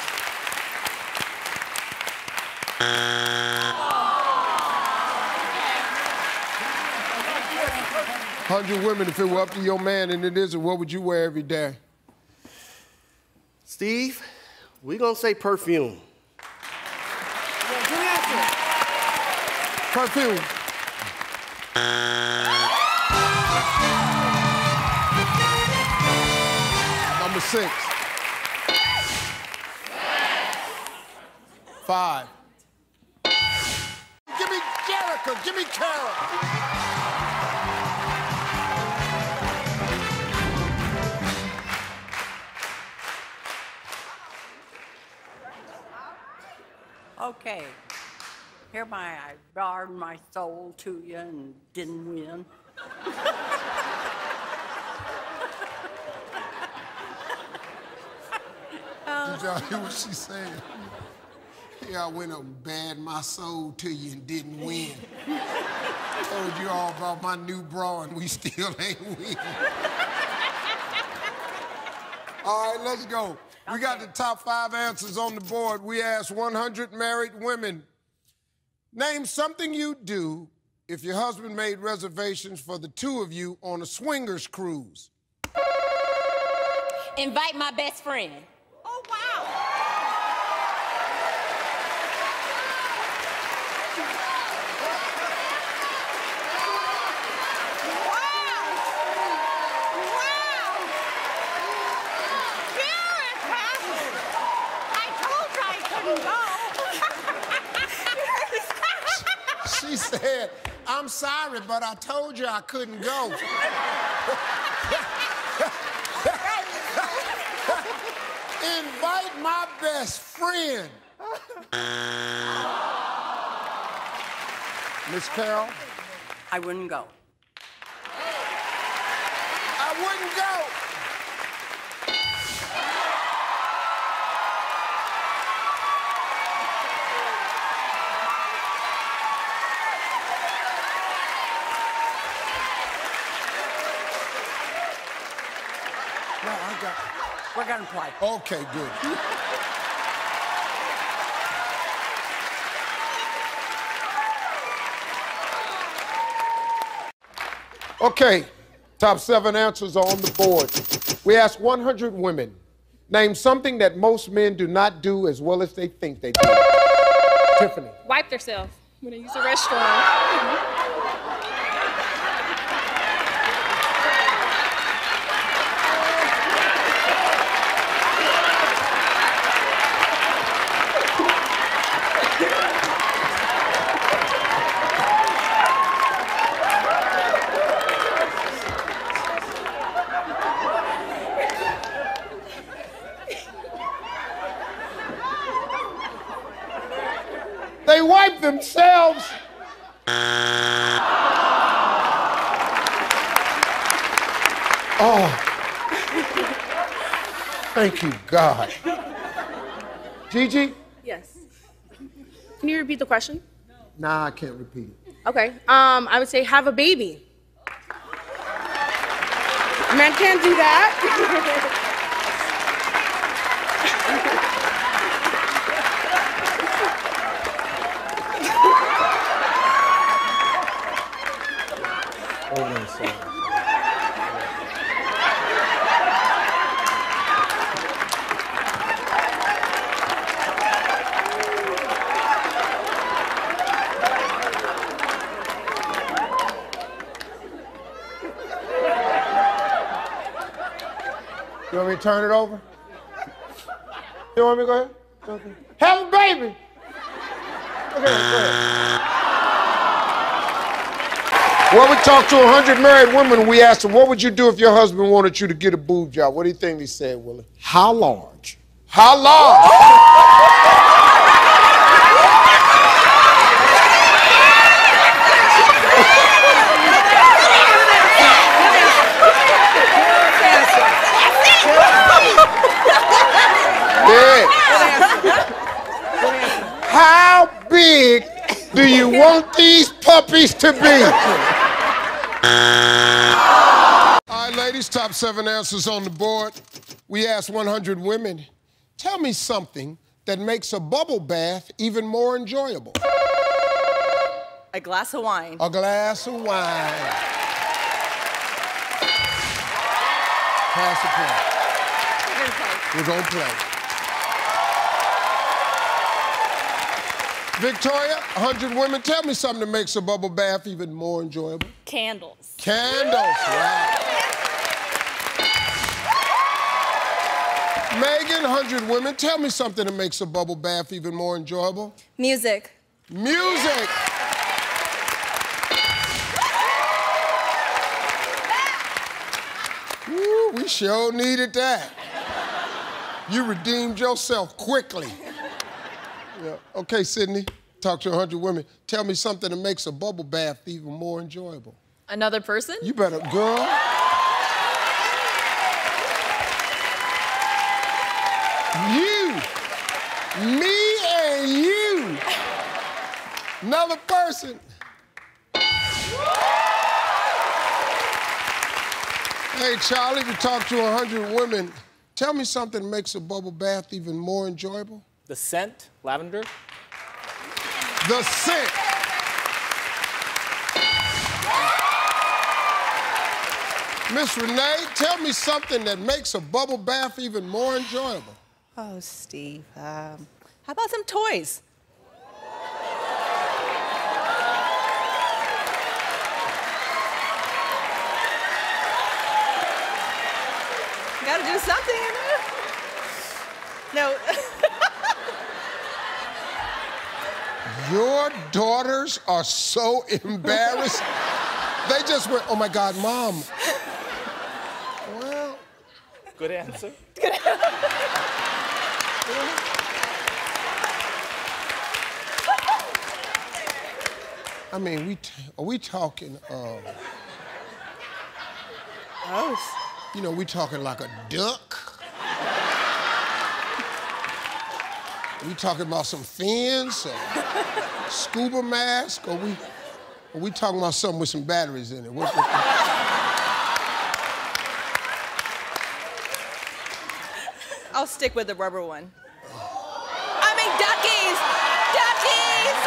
one hundred women, if it were up to your man and it isn't, what would you wear every day? Steve, we gonna say perfume. Perfume. Number six. Five. Give me Jericho, give me Carol. Okay. Hereby I bared my soul to you and didn't win. Did y'all hear what she said? Yeah, I went up and bared my soul to you and didn't win. Told you all about my new bra and we still ain't win. All right, let's go. We got the top five answers on the board. We asked one hundred married women, name something you'd do if your husband made reservations for the two of you on a swingers cruise. Invite my best friend. Oh, wow. She said, I'm sorry, but I told you I couldn't go. Invite my best friend. Miss Carol? I wouldn't go. I wouldn't go. No, I got. We're gonna play. Okay, good. Okay, top seven answers are on the board. We asked one hundred women, name something that most men do not do as well as they think they do. Tiffany. Wipe themselves when they use the restroom. They wipe themselves. Oh, thank you, God. Gigi? Yes. Can you repeat the question? Nah, I can't repeat it. Okay. Um, I would say have a baby. Men can't do that. You want me to turn it over? You want me to go ahead? Okay. Have a baby. Okay, go ahead. Well, we talked to one hundred married women and we asked them, what would you do if your husband wanted you to get a boob job? What do you think they said, Willie? How large? How large? Yeah. How big do you want these puppies to be? All right, ladies, top seven answers on the board. We asked one hundred women, tell me something that makes a bubble bath even more enjoyable. A glass of wine. A glass of wine. Pass the play. We're gonna play. Victoria, one hundred women, tell me something that makes a bubble bath even more enjoyable. Candles. Candles, right. Megan, one hundred women, tell me something that makes a bubble bath even more enjoyable. Music. Music. Woo, we sure needed that. You redeemed yourself quickly. Yeah. Okay, Sydney, talk to one hundred women. Tell me something that makes a bubble bath even more enjoyable. Another person? You better, girl. You, me and you. Another person. Hey, Charlie, you talk to one hundred women. Tell me something that makes a bubble bath even more enjoyable. The scent, lavender. The scent. Miss Renee, tell me something that makes a bubble bath even more enjoyable. Oh, Steve, um, how about some toys? You gotta do something in there. No. Your daughters are so embarrassed. They just went, oh my God, Mom. Well. Good answer. I mean, we t are we talking, um, Oh. you know, we talking like a duck? We talking about some fins, or scuba mask, or we, or we talking about something with some batteries in it? What, what, what? I'll stick with the rubber one. I mean, duckies! Duckies!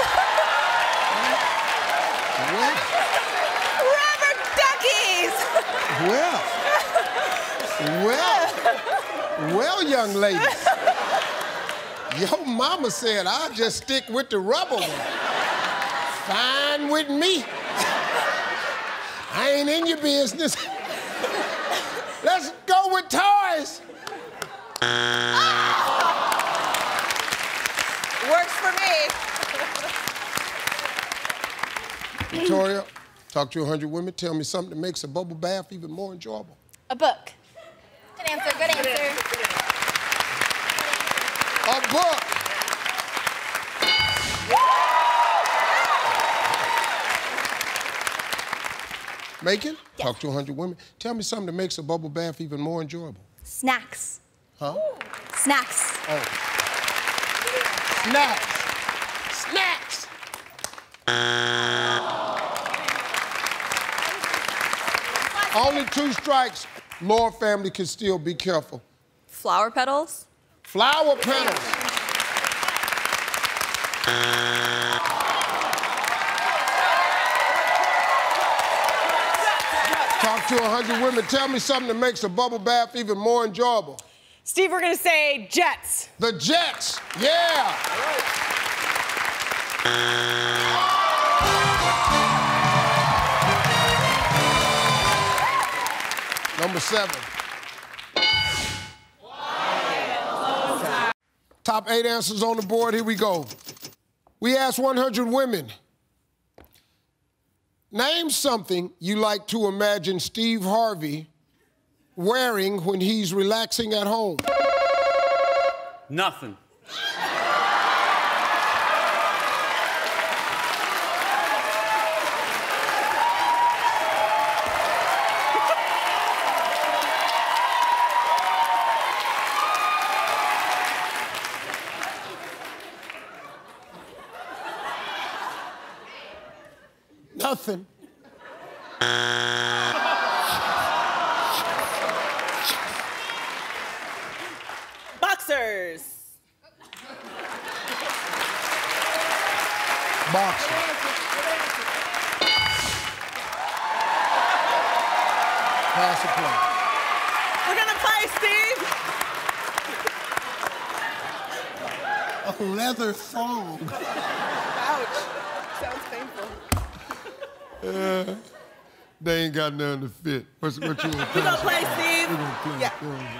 What? Well, well, well, young ladies. Your mama said I'll just stick with the rubber one. Fine with me. I ain't in your business. Let's go with toys. Works for me. Victoria, talk to a hundred women. Tell me something that makes a bubble bath even more enjoyable. A book. Good answer, good answer. A book. Macon, yes. Talk to a hundred women. Tell me something that makes a bubble bath even more enjoyable. Snacks. Huh? Snacks. Oh. Snacks. Snacks. Only two strikes. Lord family can still be careful. Flower petals. Flower petals. Talk to a hundred women. Tell me something that makes a bubble bath even more enjoyable. Steve, we're gonna say Jets. The Jets, yeah. Number seven. Top eight answers on the board, here we go. We asked one hundred women, name something you like to imagine Steve Harvey wearing when he's relaxing at home. Nothing. Nothing. Boxers. Boxers. Pass the play. We're gonna play, Steve. A leather thong. Ouch. Sounds painful. Uh, they ain't got nothing to fit. What's, what you want to We gonna play, Steve. We gonna play. Yeah.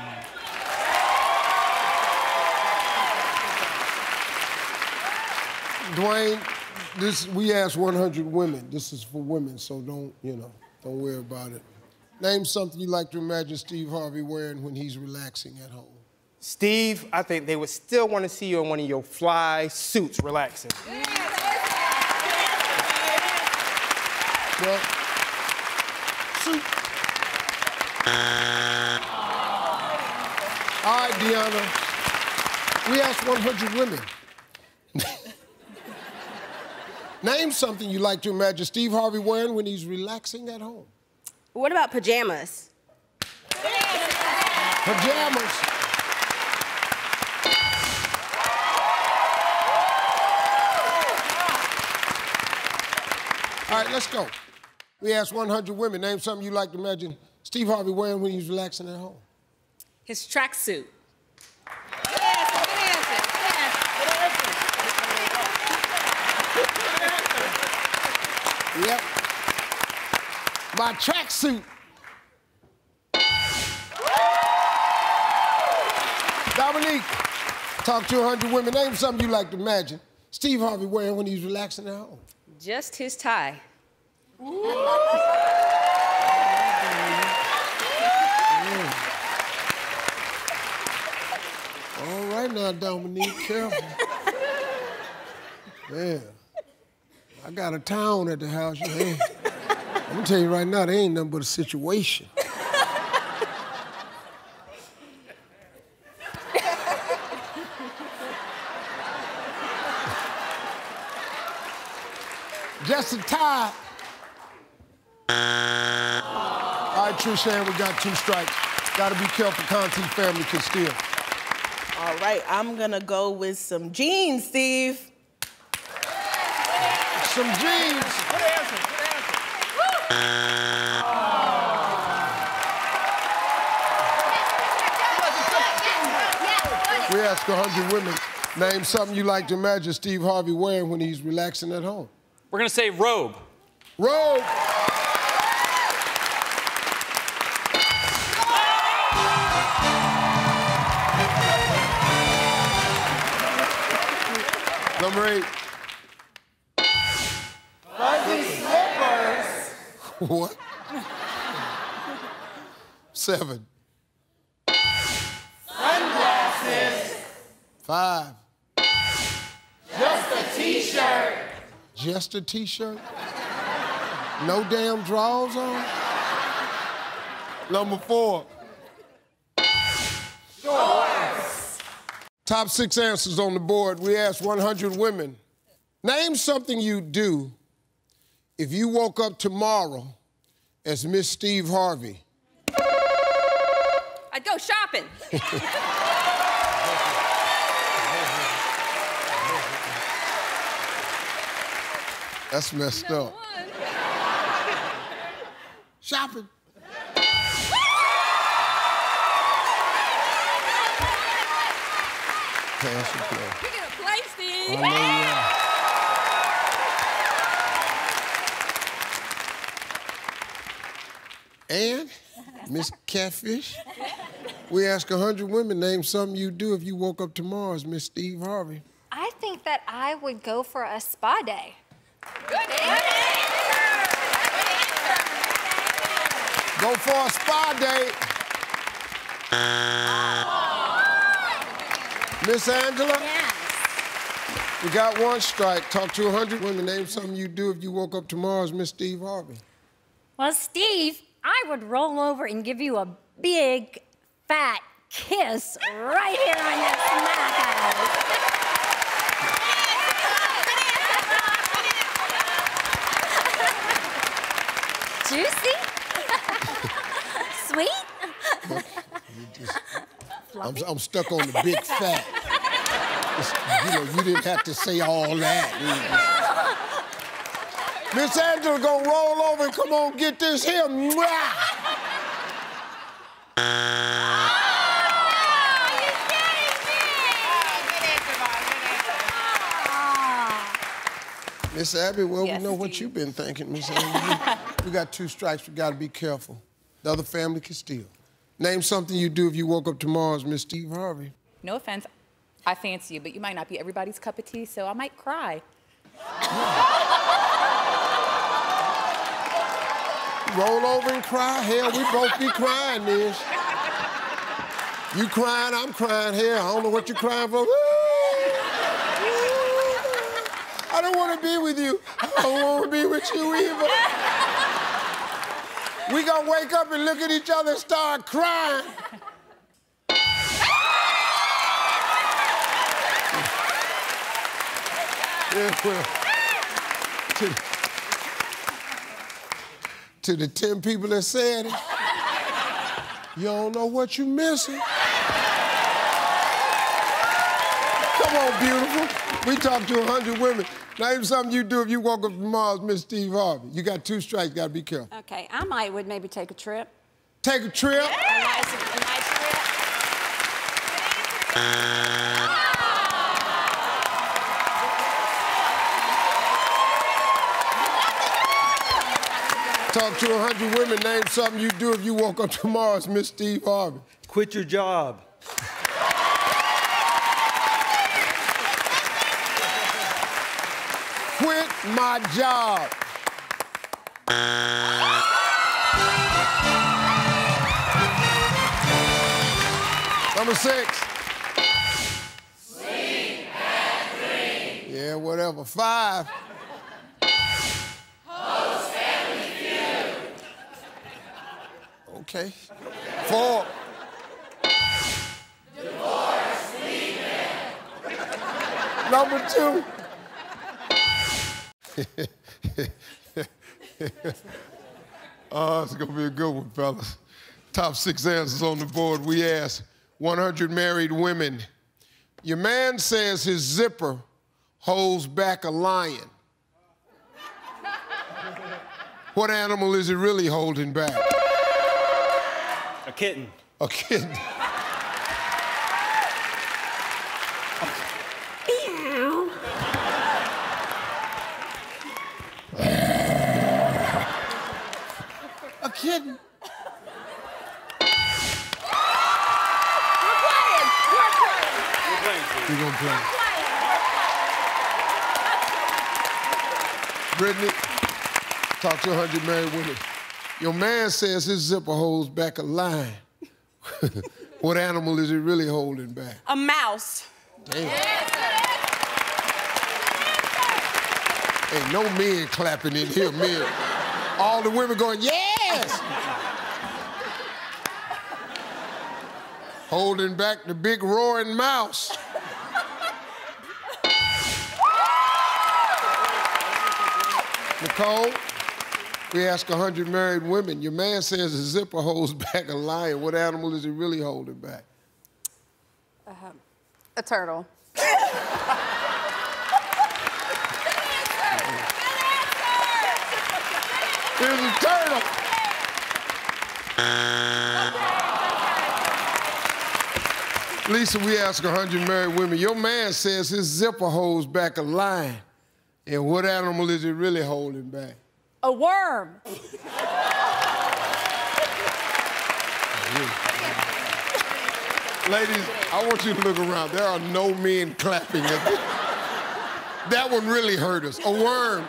Dwayne, this we asked one hundred women. This is for women, so don't, you know, don't worry about it. Name something you like to imagine Steve Harvey wearing when he's relaxing at home. Steve, I think they would still want to see you in one of your fly suits relaxing. Well, suit. All right, Deanna. We asked one hundred women. Name something you like to imagine Steve Harvey wearing when he's relaxing at home. What about pajamas? Pajamas. All right, let's go. We asked one hundred women, name something you like to imagine Steve Harvey wearing when he's relaxing at home. His tracksuit. Yep. My tracksuit. Dominique, talk to a hundred women. Name something you like to imagine Steve Harvey wearing when he's relaxing at home? Just his tie. All right now, Dominique, careful. Man, I got a town at the house. Yeah. I'm gonna tell you right now, there ain't nothing but a situation. Just a tie. All right, Trishan, we got two strikes. Gotta be careful, Conti family can steal. All right, I'm gonna go with some jeans, Steve. Some jeans. Good answer, good answer. We ask one hundred women, name something you like to imagine Steve Harvey wearing when he's relaxing at home. We're gonna say robe. Robe. Number eight. Fuzzy slippers. What? Seven. Sunglasses. Five. Just a t-shirt. Just a t-shirt? No damn drawers on? Number four. Shorts. Top six answers on the board. We asked one hundred women, name something you'd do if you woke up tomorrow as Miss Steve Harvey. I'd go shopping. That's messed up. Shopping. Pass and play. You're gonna play, Steve. I know you are. And, Miss Catfish, we ask one hundred women, name something you'd do if you woke up tomorrow as Miss Steve Harvey. I think that I would go for a spa day. Good answer. Go for a spa day. Miss Angela? Yes. We got one strike. Talk to one hundred women. Name something you'd do if you woke up tomorrow as Miss Steve Harvey. Well, Steve, I would roll over and give you a big, fat kiss right here on your smack house. Juicy? Sweet? I'm, I'm stuck on the big fat. It's, you know, you didn't have to say all that. Miss Angela gonna roll over and come on, get this here. Mwah! Miss Abby, well, Yes, we know Steve. what you've been thinking, Miss Abby. We got two strikes, we gotta be careful. The other family can steal. Name something you'd do if you woke up tomorrow as Miss Steve Harvey. No offense, I fancy you, but you might not be everybody's cup of tea, so I might cry. Roll over and cry. Hell, we both be crying, Nish. You crying, I'm crying. Hell, I don't know what you're crying for. I don't want to be with you. I don't want to be with you either. We gonna wake up and look at each other and start crying. Yeah, well, to, to the ten people that said it, you don't know what you're missing. Come on, beautiful. We talked to one hundred women. Name something you do if you woke up tomorrow as Miss Steve Harvey. You got two strikes, gotta be careful. Okay, I might would maybe take a trip. Take a trip? A nice, a nice trip. Talk to one hundred women. Name something you do if you woke up tomorrow as Miss Steve Harvey. Quit your job. quit my job. Number six. Sleep and dream. Yeah, whatever. Five. Host family feud. Okay. Four. Divorce leaving. Number two. Oh, it's gonna be a good one, fellas. Top six answers on the board. We asked one hundred married women. Your man says his zipper holds back a lion. What animal is it really holding back? A kitten. A kitten. A kitten. We're gonna play. Brittany, talk to one hundred married women. Your man says his zipper holds back a lion. What animal is it really holding back? A mouse. Damn. Ain't no men clapping in here, men. All the women going, yes! Holding back the big roaring mouse. Nicole, we ask one hundred married women. Your man says his zipper holds back a lion. What animal is he really holding back? Uh, a turtle. Here's a turtle. Lisa, we ask one hundred married women. Your man says his zipper holds back a lion. And what animal is it really holding back? A worm. Ladies, I want you to look around. There are no men clapping at this. That one really hurt us. A worm.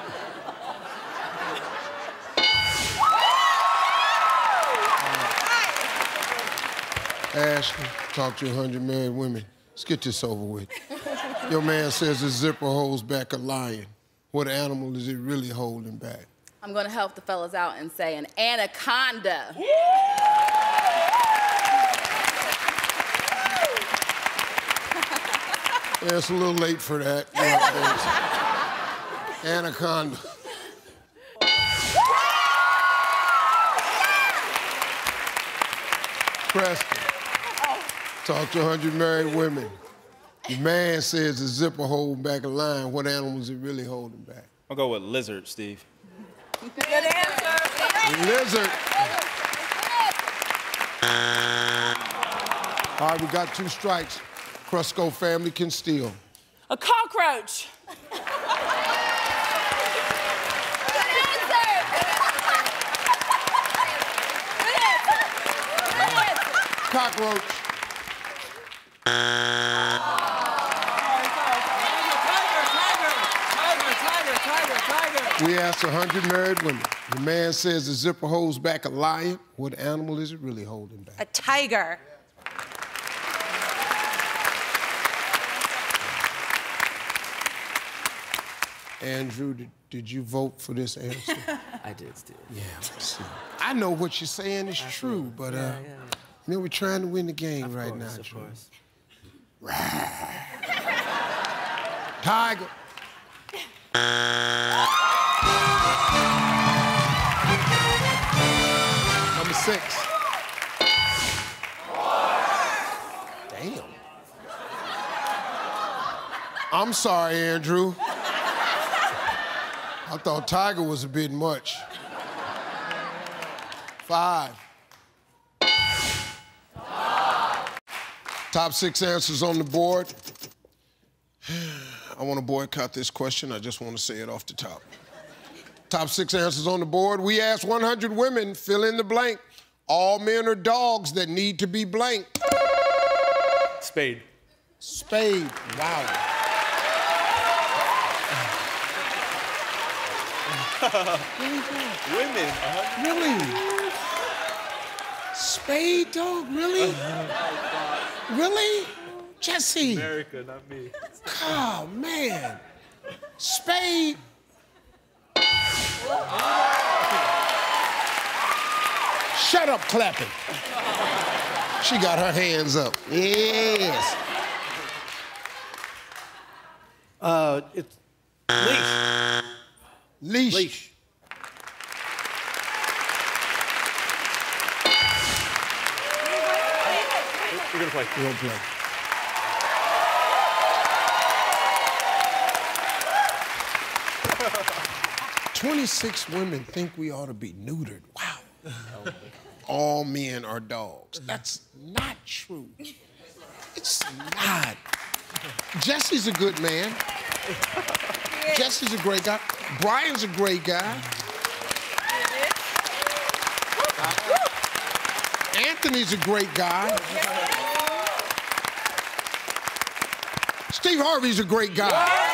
Ashley, talk to one hundred married women. Let's get this over with. Your man says his zipper holds back a lion. What animal is it really holding back? I'm gonna help the fellas out and say an anaconda. Yeah, it's a little late for that. Yeah, anaconda. Preston, talk to one hundred married women. Your man says the zipper holding back a lion. What animal is it really holding back? I'll go with lizard, Steve. Good answer. Lizard. All right, we got two strikes. Crusco family can steal. A cockroach. Cockroach. We asked one hundred married women. The man says the zipper holds back a lion. What animal is it really holding back? A tiger. Andrew, did, did you vote for this answer? I did, Steve. Yeah, see. I know what you're saying is true, but uh, yeah, yeah. you know, we're trying to win the game of right course, now, Drew. Tiger. Number six. Damn. I'm sorry, Andrew. I thought tiger was a bit much. Five. Top six answers on the board. I want to boycott this question. I just want to say it off the top. Top six answers on the board. We asked one hundred women, fill in the blank. All men are dogs that need to be blanked. Spade. Spade. Wow. Women. Really? Spade dog, really? Really? Jesse. America, not me. Oh, man. Spade. Shut up clapping. She got her hands up. Yes. Uh, it's leash. Leash. Leash. You're gonna play. We're gonna play. twenty-six women think we ought to be neutered. Wow. All men are dogs. That's not true. It's not. Jesse's a good man. Jesse's a great guy. Brian's a great guy. Anthony's a great guy. Steve Harvey's a great guy.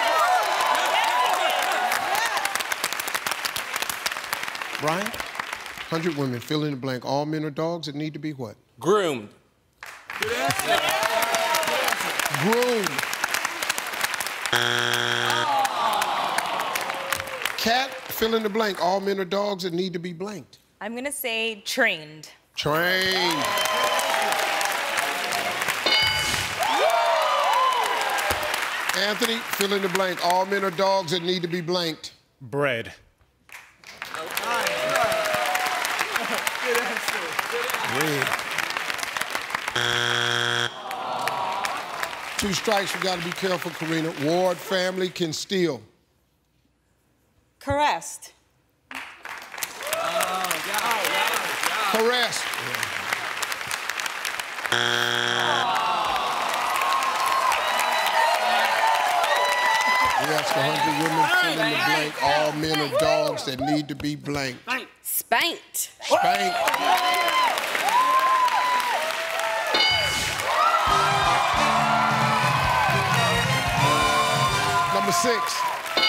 Brian, one hundred women, fill in the blank. All men are dogs that need to be what? Groomed. Groomed. Cat, fill in the blank. All men are dogs that need to be blanked. I'm gonna say trained. Trained. Anthony, fill in the blank. All men are dogs that need to be blanked. Bread. Bread. Two strikes, you gotta be careful, Karina. Ward family can steal. Caressed. Caressed. We ask one hundred women, fill in the blank. All men are dogs that need to be blanked. Spanked. Spanked. Number six.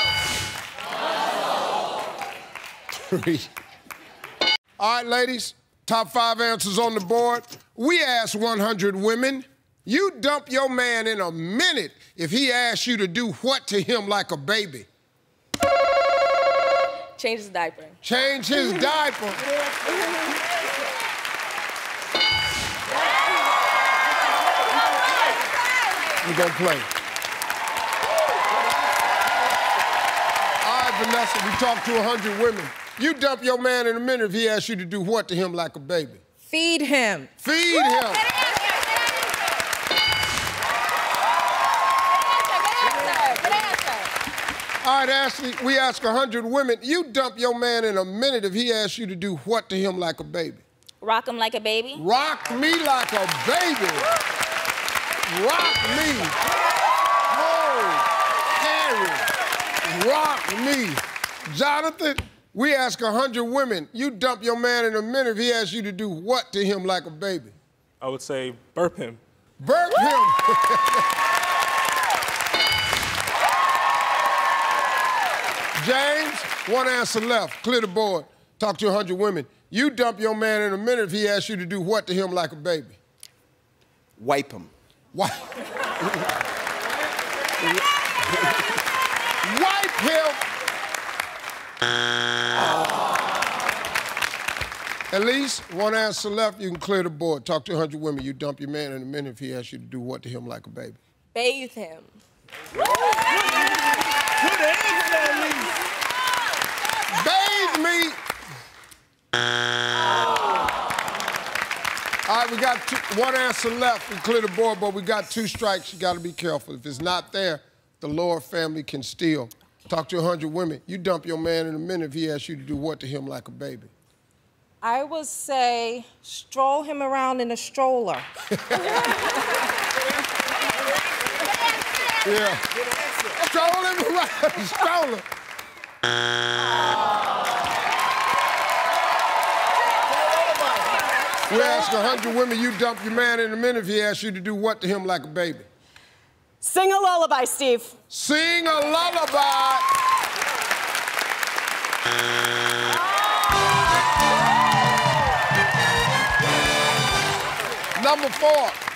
Three. All right, ladies, top five answers on the board. We asked one hundred women, you dump your man in a minute if he asks you to do what to him like a baby? Change his diaper. Change his diaper. We're gonna play. All right, Vanessa, we talked to one hundred women. You dump your man in a minute if he asks you to do what to him like a baby? Feed him. Feed him. All right, Ashley, we ask one hundred women, you dump your man in a minute if he asks you to do what to him like a baby? Rock him like a baby. Rock me like a baby. Rock me. Oh, Harry. Rock me. Jonathan, we ask one hundred women, you dump your man in a minute if he asks you to do what to him like a baby? I would say burp him. Burp him. James, one answer left. Clear the board. Talk to one hundred women. You dump your man in a minute if he asks you to do what to him like a baby? Wipe him. Wipe. Wipe him. At least one answer left. You can clear the board. Talk to one hundred women. You dump your man in a minute if he asks you to do what to him like a baby? Bathe him. Bathe me. All right, we got two, one answer left. We clear the board, but we got two strikes. You got to be careful. If it's not there, the Lord family can steal. Talk to one hundred women. You dump your man in a minute if he asks you to do what to him like a baby? I would say stroll him around in a stroller. Yeah. Stroll him around, stroller. We ask one hundred women, you dump your man in a minute if he asks you to do what to him like a baby? Sing a lullaby, Steve. Sing a lullaby. Number four.